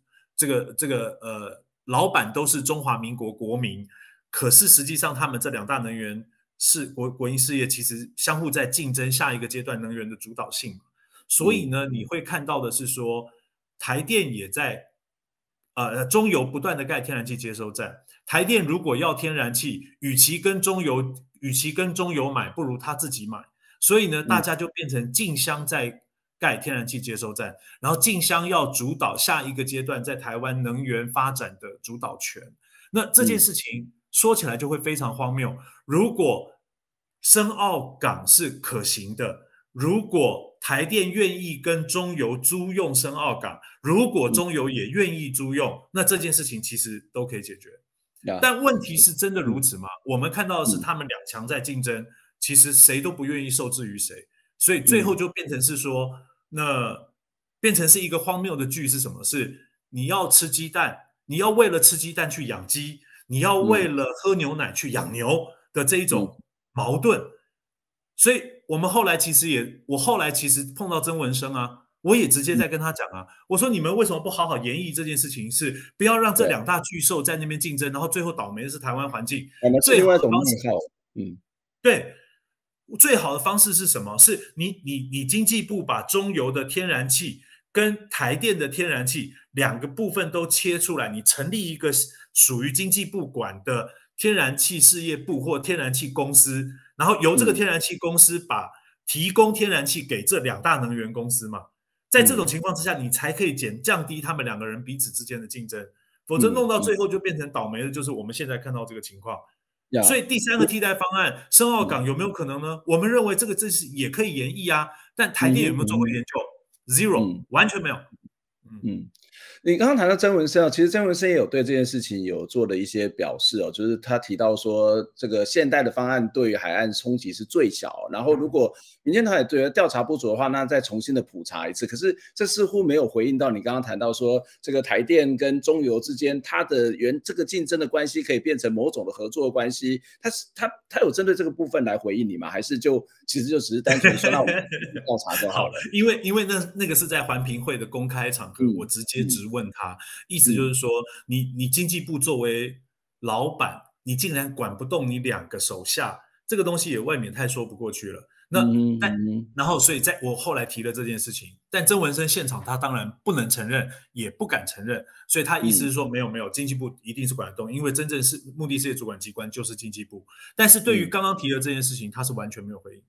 老板都是中华民国国民，可是实际上他们这两大能源是国营事业，其实相互在竞争下一个阶段能源的主导性。所以呢，你会看到的是说，台电也在中油不断的盖天然气接收站。台电如果要天然气，与其跟中油买，不如他自己买。所以呢，大家就变成进香在盖天然气接收站，然后进香要主导下一个阶段在台湾能源发展的主导权。那这件事情说起来就会非常荒谬。如果深澳港是可行的，如果台电愿意跟中油租用深澳港，如果中油也愿意租用，那这件事情其实都可以解决。但问题是真的如此吗？我们看到的是他们两强在竞争，其实谁都不愿意受制于谁，所以最后就变成是说，那变成是一个荒谬的剧是什么？是你要吃鸡蛋，你要为了吃鸡蛋去养鸡，你要为了喝牛奶去养牛的这一种矛盾。所以我后来其实碰到曾文生啊，我也直接在跟他讲啊，我说你们为什么不好好研议这件事情，是不要让这两大巨兽在那边竞争，然后最后倒霉的是台湾环境。 最后一种内耗， 对，最好的方式是什么？是你经济部把中油的天然气跟台电的天然气两个部分都切出来，你成立一个属于经济部管的天然气事业部或天然气公司，然后由这个天然气公司提供天然气给这两大能源公司嘛。在这种情况之下，你才可以降低他们两个人彼此之间的竞争，否则弄到最后就变成倒霉的，就是我们现在看到这个情况。所以第三个替代方案，深澳港有没有可能呢？我们认为这是也可以研议啊，但台电有没有做过研究？Zero，完全没有。 你刚刚谈到曾文生，其实曾文生也有对这件事情有做了一些表示哦，就是他提到说，这个现代的方案对于海岸冲击是最小，然后如果民间团也觉得调查不足的话，那再重新的普查一次。可是这似乎没有回应到你刚刚谈到说，这个台电跟中油之间，它的这个竞争的关系可以变成某种的合作的关系，他有针对这个部分来回应你吗？还是其实就只是单纯说那我们调查就好了？ 因为那个是在环评会的公开场合，我直接质问他，意思就是说，你经济部作为老板，你竟然管不动你两个手下，这个东西也未免太说不过去了。然后所以我后来提了这件事情，但曾文生现场他当然不能承认，也不敢承认，所以他意思是说没有，经济部一定是管得动，因为真正是目的事业主管机关就是经济部。但是对于刚刚提的这件事情，他是完全没有回应。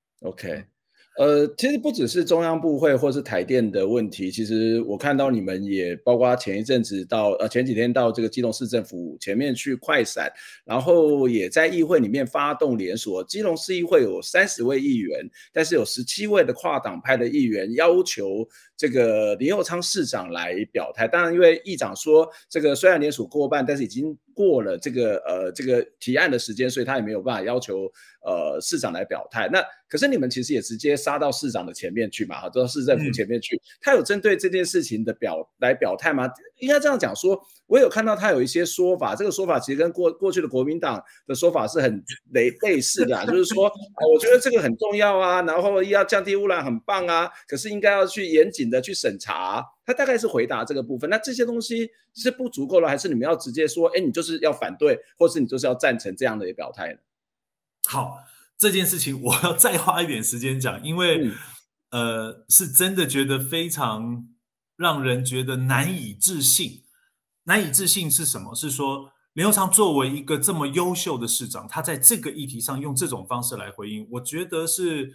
OK。其实不只是中央部会或是台电的问题，其实我看到你们也包括前几天到这个基隆市政府前面去快闪，然后也在议会里面发动联署。基隆市议会有30位议员，但是有17位的跨党派的议员要求这个林右昌市长来表态。当然，因为议长说这个虽然联署过半，但是已经过了这个提案的时间，所以他也没有办法要求市长来表态。那可是你们其实也直接杀到市长的前面去嘛，到市政府前面去，他有针对这件事情的来表态吗？应该这样讲说，我有看到他有一些说法，这个说法其实跟过去的国民党的说法是很类似的，就是说我觉得这个很重要啊，然后要降低污染很棒啊，可是应该要去严谨的去审查。他大概是回答这个部分。那这些东西是不足够了，还是你们要直接说，你就是要反对，或是你就是要赞成这样的表态呢？ 好，这件事情我要再花一点时间讲，因为是真的觉得非常让人觉得难以置信。难以置信是什么？是说林右昌作为一个这么优秀的市长，他在这个议题上用这种方式来回应，我觉得是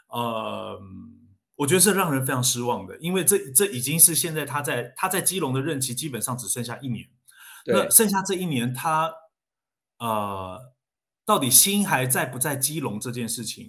让人非常失望的，因为这已经是现在他在基隆的任期基本上只剩下1年，那剩下这1年他到底心还在不在基隆这件事情，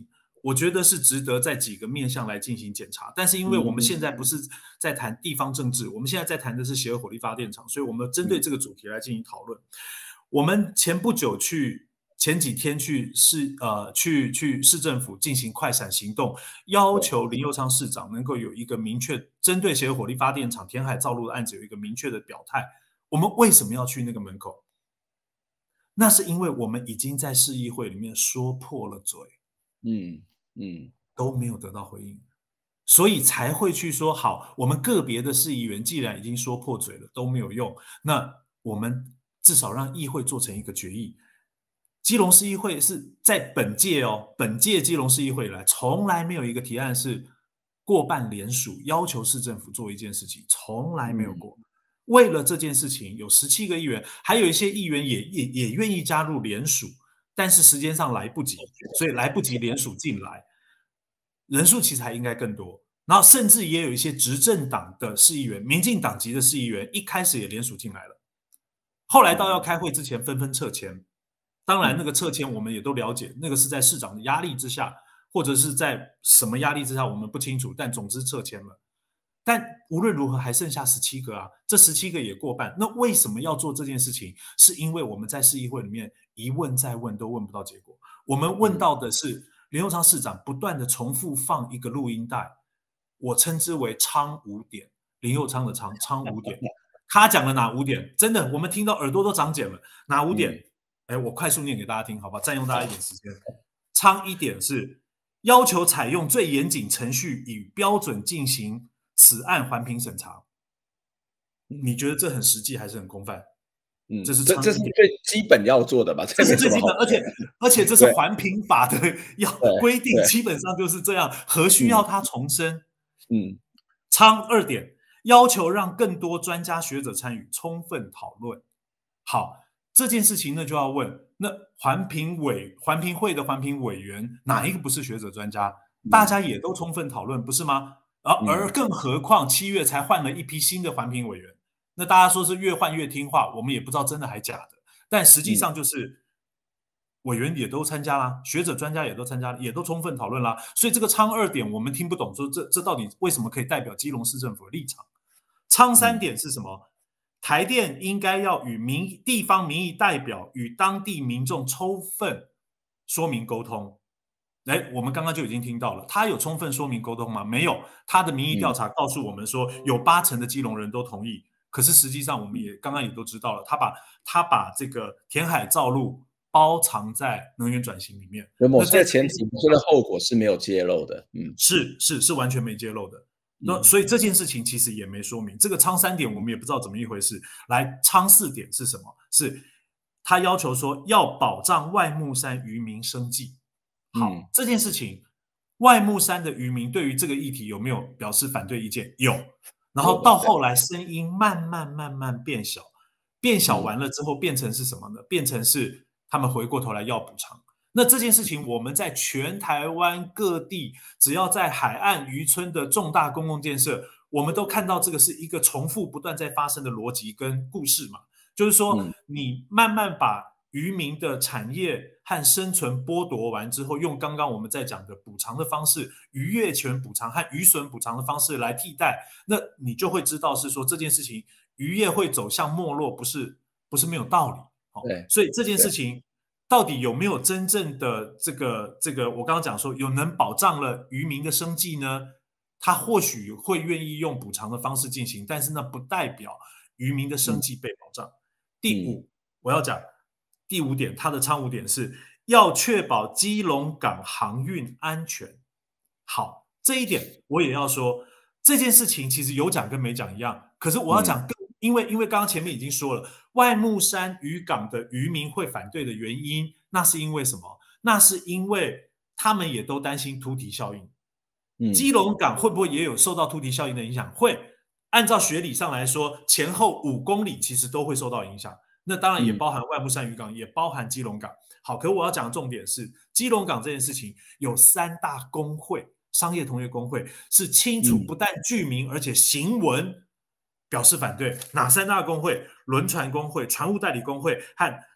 我觉得是值得在几个面向来进行检查。但是因为我们现在不是在谈地方政治，我们现在在谈的是协和火力发电厂，所以我们针对这个主题来进行讨论。我们前几天去市政府进行快闪行动，要求林右昌市长能够有一个明确针对协和火力发电厂填海造陆的案子有一个明确的表态。我们为什么要去那个门口？那是因为我们已经在市议会里面说破了嘴，都没有得到回应，所以才会去说好，我们个别的市议员既然已经说破嘴了，都没有用，那我们至少让议会做成一个决议。基隆市议会是在本届基隆市议会以来，从来没有一个提案是过半联署要求市政府做一件事情，从来没有过。为了这件事情，有17个议员，还有一些议员也愿意加入联署，但是时间上来不及，所以来不及联署进来，人数其实还应该更多。然后甚至也有一些执政党的市议员，民进党籍的市议员，一开始也联署进来了，后来到要开会之前纷纷撤签。当然，那个撤签我们也都了解，那个是在市长的压力之下，或者是在什么压力之下，我们不清楚。但总之撤签了。但无论如何，还剩下17个啊，这17个也过半。那为什么要做这件事情？是因为我们在市议会里面一问再问都问不到结果。我们问到的是林右昌市长不断的重复放一个录音带，我称之为昌5点，林右昌的昌5点。他讲了哪5点？真的，我们听到耳朵都长茧了。哪5点？我快速念给大家听，好吧？占用大家一点时间。昌1点是要求采用最严谨程序与标准进行此案环评审查。你觉得这很实际还是很空泛？这是这是最基本要做的吧？ 这是最基本，而且这是环评法的要规定，基本上就是这样，何须要他重申？昌2点要求让更多专家学者参与，充分讨论。好。这件事情呢，就要问那环评会的环评委员哪一个不是学者专家？大家也都充分讨论，不是吗？而更何况7月才换了一批新的环评委员，那大家说是越换越听话，我们也不知道真的还假的。但实际上就是委员也都参加啦，学者专家也都参加，也都充分讨论啦。所以这个昌2点我们听不懂，说这到底为什么可以代表基隆市政府的立场？昌3点是什么？台电应该要与地方民意代表与当地民众充分说明沟通。我们刚刚就已经听到了，他有充分说明沟通吗？没有，他的民意调查告诉我们说，有80%的基隆人都同意。可是实际上，我们刚刚也都知道了，他把这个填海造陆包藏在能源转型里面。 某些前提，这个后果是没有揭露的。 是完全没揭露的。那所以这件事情其实也没说明。这个昌3点我们也不知道怎么一回事。来，昌4点是什么？是他要求说要保障外木山渔民生计。好，这件事情外木山的渔民对于这个议题有没有表示反对意见？有。然后到后来声音慢慢变小，变小完了之后变成是什么呢？变成是他们回过头来要补偿。那这件事情，我们在全台湾各地，只要在海岸渔村的重大公共建设，我们都看到这个是一个重复不断在发生的逻辑跟故事嘛。就是说，你慢慢把渔民的产业和生存剥夺完之后，用刚刚我们在讲的补偿的方式，渔业权补偿和渔损补偿的方式来替代，那你就会知道是说这件事情渔业会走向没落，不是没有道理。所以这件事情。到底有没有真正的这个我刚刚讲说有能保障了渔民的生计呢？他或许会愿意用补偿的方式进行，但是那不代表渔民的生计被保障。我要讲第5点，他的昌5点是要确保基隆港航运安全。好，这一点我也要说，这件事情其实有讲跟没讲一样，可是我要讲因为刚刚前面已经说了，外木山渔港的渔民会反对的原因，那是因为什么？那是因为他们也都担心突堤效应。基隆港会不会也有受到突堤效应的影响？会。按照学理上来说，前后5公里其实都会受到影响。那当然也包含外木山渔港，也包含基隆港。好，可我要讲的重点是，基隆港这件事情有3大工会，商业同业工会是清楚不但具名，而且行文表示反对。哪3大工会？轮船工会、船务代理工会和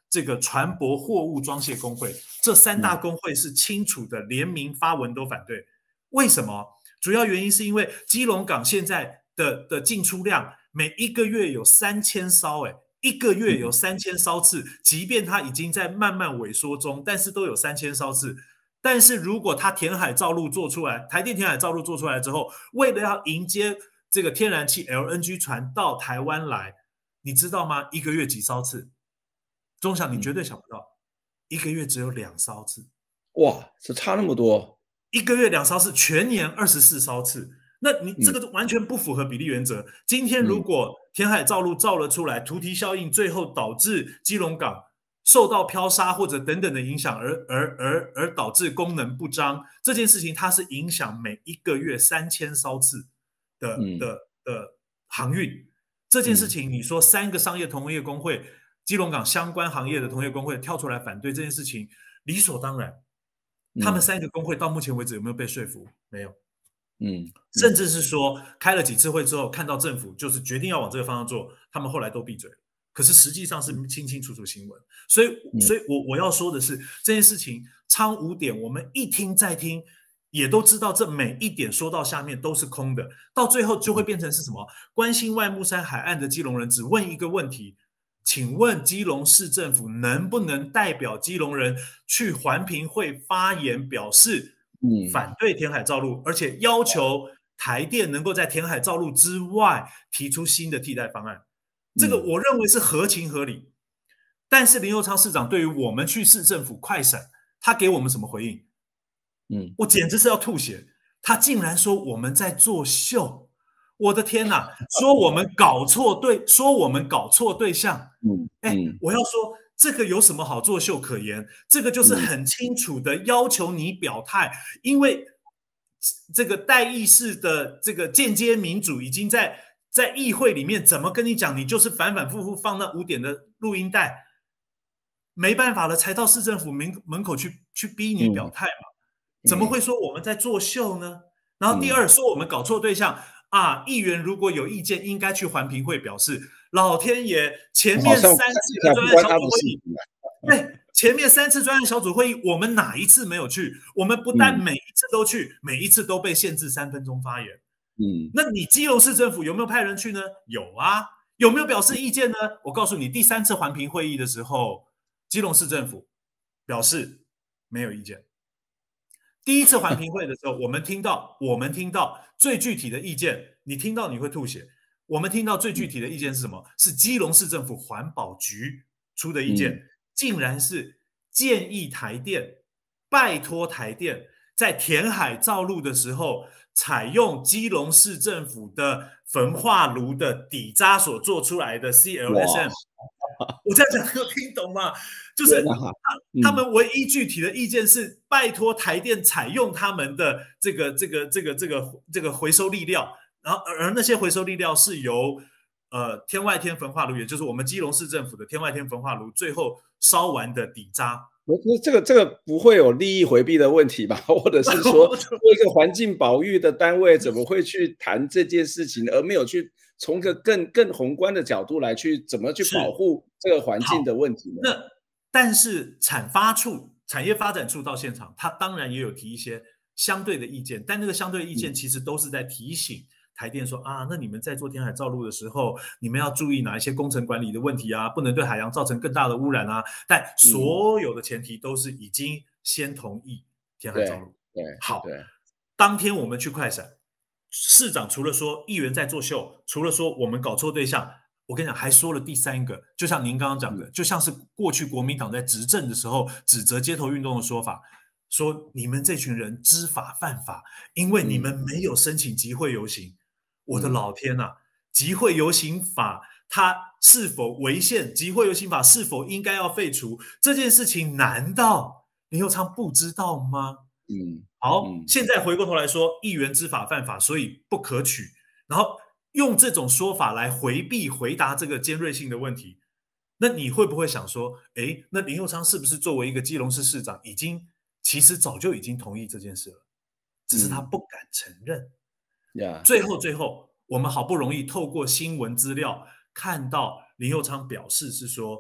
这个船舶货物装卸工会，这3大工会是清楚的联名发文都反对。为什么？主要原因是因为基隆港现在的进出量每一个月有3000艘，一个月有3000艘次，即便它已经在慢慢萎缩中，但是都有3000艘次。但是如果它填海造陆做出来，台电填海造陆做出来之后，为了要迎接这个天然气 LNG 船到台湾来，你知道吗？一个月几艘次？钟祥，你绝对想不到，一个月只有2艘次。 哇，这差那么多！ 一个月2艘次，全年24艘次。那你这个完全不符合比例原则。今天如果填海造陆造了出来，图题效应最后导致基隆港受到漂沙或者等等的影响而导致功能不彰，这件事情它是影响每一个月3000艘次的航运。这件事情你说3个商业同业工会，基隆港相关行业的同业工会跳出来反对这件事情，理所当然。他们3个工会到目前为止有没有被说服？没有。甚至是说开了几次会之后，看到政府就是决定要往这个方向做，他们后来都闭嘴了。可是实际上是清清楚楚新闻。所以我要说的是，这件事情苍5点，我们一听再听，也都知道这每一点说到下面都是空的，到最后就会变成是什么？关心外木山海岸的基隆人只问一个问题：请问基隆市政府能不能代表基隆人去环评会发言，表示反对填海造陆，而且要求台电能够在填海造陆之外提出新的替代方案？这个我认为是合情合理。但是林右昌市长对于我们去市政府快审，他给我们什么回应？我简直是要吐血。他竟然说我们在作秀，我的天哪！说我们搞错对象。我要说这个有什么好作秀可言？这个就是很清楚的要求你表态，因为这个代议式的这个间接民主已经在议会里面怎么跟你讲，你就是反反复复放那5点的录音带，没办法了，才到市政府门口去逼你表态嘛。怎么会说我们在作秀呢？然后第二，说我们搞错对象啊，议员如果有意见应该去环评会表示。老天爷，前面3次专案小组会议，对，前面3次专案小组会议，我们哪一次没有去？我们不但每一次都去，每一次都被限制3分钟发言。那你基隆市政府有没有派人去呢？有啊。有没有表示意见呢？我告诉你，第3次环评会议的时候，基隆市政府表示没有意见。第1次环评会的时候，我们听到最具体的意见，你听到你会吐血。我们听到最具体的意见是什么？是基隆市政府环保局出的意见，竟然是建议台电拜托台电在填海造陆的时候，采用基隆市政府的焚化炉的底渣所做出来的 CLSM。我这样讲有听懂吗？就是他们唯一具体的意见是拜托台电采用他们的这个回收粒料。然后，而那些回收粒料是由天外天焚化炉，也就是我们基隆市政府的天外天焚化炉，最后烧完的底渣。 这个不会有利益回避的问题吧？或者是说，做一个环境保育的单位，怎么会去谈这件事情，而没有去从一个更宏观的角度来去怎么去保护这个环境的问题呢？ 那但是产业发展处到现场，他当然也有提一些相对的意见，但那个相对的意见其实都是在提醒台电说啊，那你们在做填海造陆的时候，你们要注意哪一些工程管理的问题啊，不能对海洋造成更大的污染啊。但所有的前提都是已经先同意填海造陆。好，当天我们去快闪，市长除了说议员在作秀，除了说我们搞错对象，我跟你讲，还说了第3个，就像您刚刚讲的，就像是过去国民党在执政的时候指责街头运动的说法，说你们这群人知法犯法，因为你们没有申请集会游行。我的老天呐！集会游行法它是否违宪？集会游行法是否应该要废除？这件事情难道林右昌不知道吗？好，现在回过头来说，议员知法犯法，所以不可取。然后用这种说法来回答这个尖锐性的问题，那你会不会想说，那林右昌是不是作为一个基隆市市长，其实早就已经同意这件事了，只是他不敢承认。最后，我们好不容易透过新闻资料看到林右昌表示是说，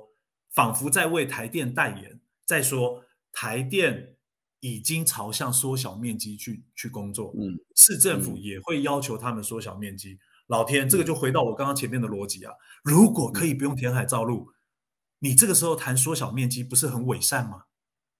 仿佛在为台电代言，在说台电已经朝向缩小面积去工作，市政府也会要求他们缩小面积。老天，这个就回到我刚刚前面的逻辑啊，如果可以不用填海造陆，你这个时候谈缩小面积不是很伪善吗？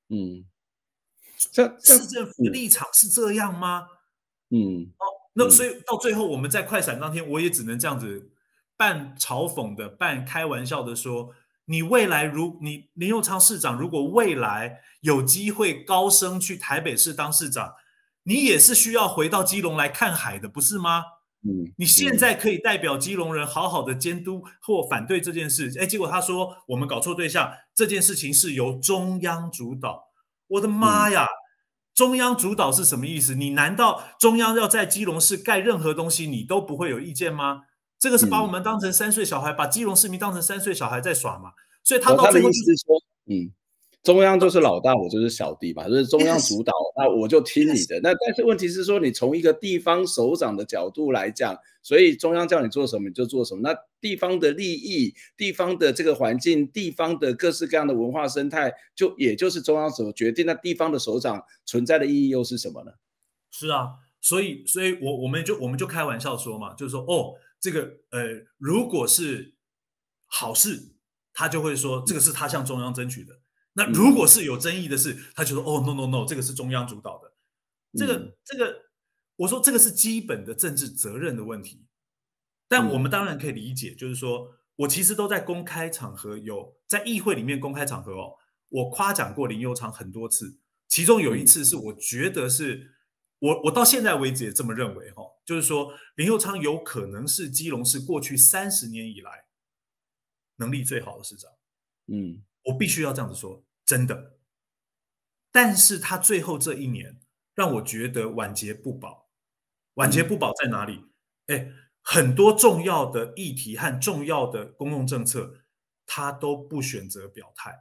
市政府的立场是这样吗？那所以到最后我们在快闪当天，我也只能这样子半嘲讽的、半开玩笑的说，你未来你林右昌市长如果未来有机会高升去台北市当市长，你也是需要回到基隆来看海的，不是吗？你现在可以代表基隆人好好的监督或反对这件事，结果他说我们搞错对象，这件事情是由中央主导。我的妈呀！中央主导是什么意思？你难道中央要在基隆市盖任何东西，你都不会有意见吗？这个是把我们当成3岁小孩，把基隆市民当成3岁小孩在耍嘛？所以他到最后他的意思是说，中央就是老大，我就是小弟嘛，就是中央主导，那我就听你的。那但是问题是说，你从一个地方首长的角度来讲，所以中央叫你做什么你就做什么。那地方的利益、地方的这个环境、地方的各式各样的文化生态，也就是中央所决定。那地方的首长存在的意义又是什么呢？ 是啊，所以我们就开玩笑说嘛，就是说这个如果是好事，他就会说这个是他向中央争取的。那如果是有争议的事，他就说no， 这个是中央主导的。这个，我说这个是基本的政治责任的问题。但我们当然可以理解，就是说我其实都在公开场合在议会里面公开场合我夸奖过林右昌很多次，其中有一次是我觉得是我到现在为止也这么认为就是说林右昌有可能是基隆市过去30年以来能力最好的市长。我必须要这样子说，真的。但是他最后这1年让我觉得晚节不保。晚节不保在哪里？很多重要的议题和重要的公共政策，他都不选择表态。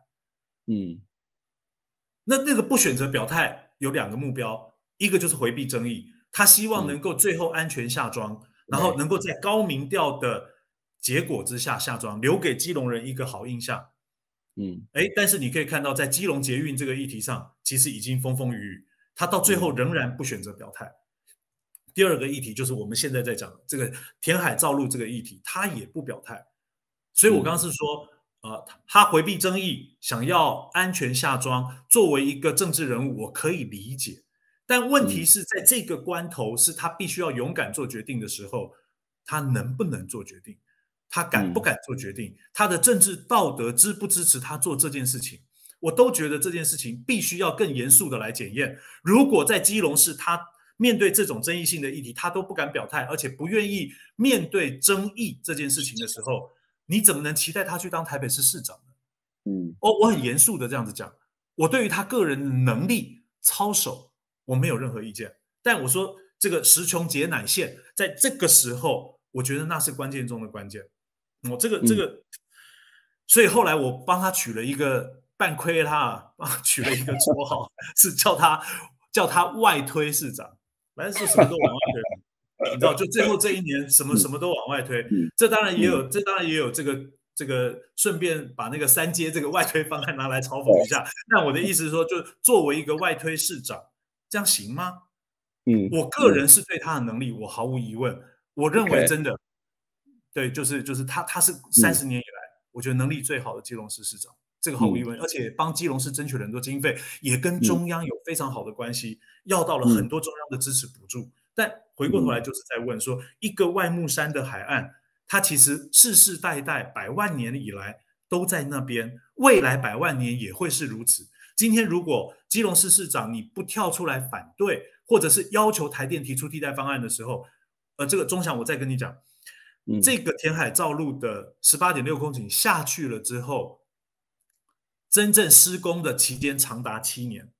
那个不选择表态有2个目标，一个就是回避争议，他希望能够最后安全下庄，然后能够在高民调的结果之下下庄，留给基隆人一个好印象。但是你可以看到，在基隆捷运这个议题上，其实已经风风雨雨，他到最后仍然不选择表态。第2个议题就是我们现在在讲这个填海造陆这个议题，他也不表态。所以我刚刚是说，他回避争议，想要安全下庄，作为一个政治人物，我可以理解。但问题是在这个关头，是他必须要勇敢做决定的时候，他能不能做决定？他敢不敢做决定？他的政治道德支不支持他做这件事情？我都觉得这件事情必须要更严肃的来检验。如果在基隆市，他面对这种争议性的议题，他都不敢表态，而且不愿意面对争议这件事情的时候，你怎么能期待他去当台北市市长呢？我很严肃的这样子讲，我对于他个人的能力操守，我没有任何意见。但我说这个时穷节乃现，在这个时候，我觉得那是关键中的关键。这个，所以后来我帮他取了一个半亏他，帮他取了一个绰号，是叫他外推市长，反正是什么都往外推，你知道，就最后这1年什么都往外推。这当然也有这个顺便把那个3阶这个外推方案拿来嘲讽一下。那我的意思是说，就作为一个外推市长，这样行吗？我个人是对他的能力，我毫无疑问，我认为真的。对，就是他是30年以来，我觉得能力最好的基隆市市长，这个毫无疑问，而且帮基隆市争取了很多经费，也跟中央有非常好的关系，要到了很多中央的支持补助。但回过头来就是在问说，一个外木山的海岸，它其实世世代代100万年以来都在那边，未来100万年也会是如此。今天如果基隆市市长你不跳出来反对，或者是要求台电提出替代方案的时候，这个钟祥我再跟你讲。这个填海造陆的18.6公顷下去了之后，真正施工的期间长达7年，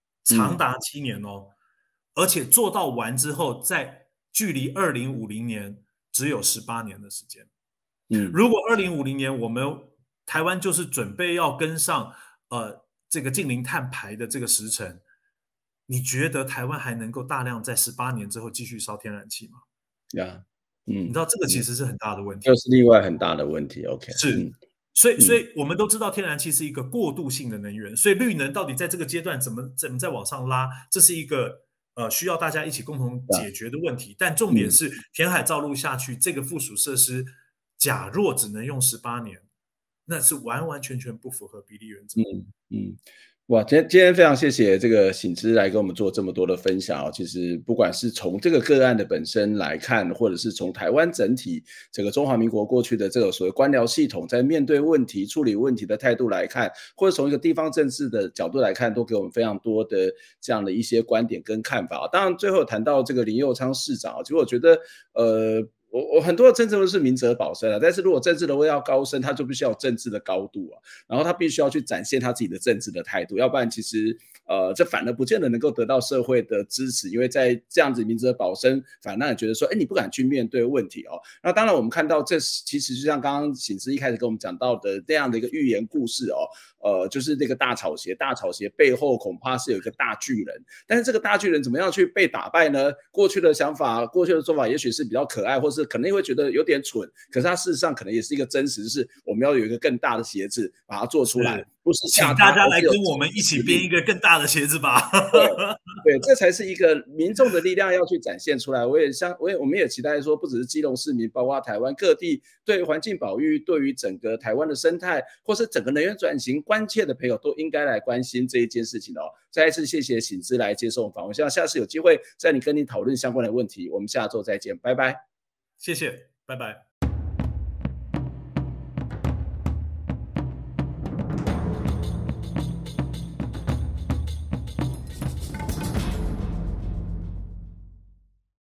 而且做到完之后，在距离2050年只有18年的时间。如果2050年我们台湾就是准备要跟上这个近零碳排的这个时程，你觉得台湾还能够大量在18年之后继续烧天然气吗？ 你知道这个其实是很大的问题， 又是另外很大的问题。OK， 是， 所以我们都知道天然气是一个过渡性的能源，所以绿能到底在这个阶段怎么再往上拉，这是一个需要大家一起共同解决的问题。但重点是填海造陆下去，这个附属设施假若只能用18年，那是完完全全不符合比例原则。 哇，今天非常谢谢这个醒之来跟我们做这么多的分享哦。其实不管是从这个个案的本身来看，或者是从台湾整体这个中华民国过去的这个所谓官僚系统在面对问题、处理问题的态度来看，或者从一个地方政治的角度来看，都给我们非常多的这样的一些观点跟看法。当然，最后谈到这个林右昌市长，其实我觉得我很多的政治都是明哲保身啊，但是如果政治的位要高升，他就必须要有政治的高度啊，然后他必须要去展现他自己的政治的态度，要不然其实这反而不见得能够得到社会的支持，因为在这样子明哲保身，反而让人觉得说，你不敢去面对问题哦。那当然我们看到这其实就像刚刚醒之一开始跟我们讲到的那样的一个寓言故事哦，就是那个大草鞋背后恐怕是有一个大巨人，但是这个大巨人怎么样去被打败呢？过去的想法、过去的做法也许是比较可爱，或是可能会觉得有点蠢，可是它事实上可能也是一个真实，就是我们要有一个更大的鞋子把它做出来，不是请大家来跟我们一起编一个更大的鞋子吧。 对，这才是一个民众的力量要去展现出来。我们也期待说，不只是基隆市民，包括台湾各地对于环境保育、对于整个台湾的生态，或是整个能源转型关切的朋友，都应该来关心这一件事情哦。再一次谢谢醒之来接受访问，希望下次有机会跟你讨论相关的问题。我们下周再见，拜拜。 谢谢，拜拜。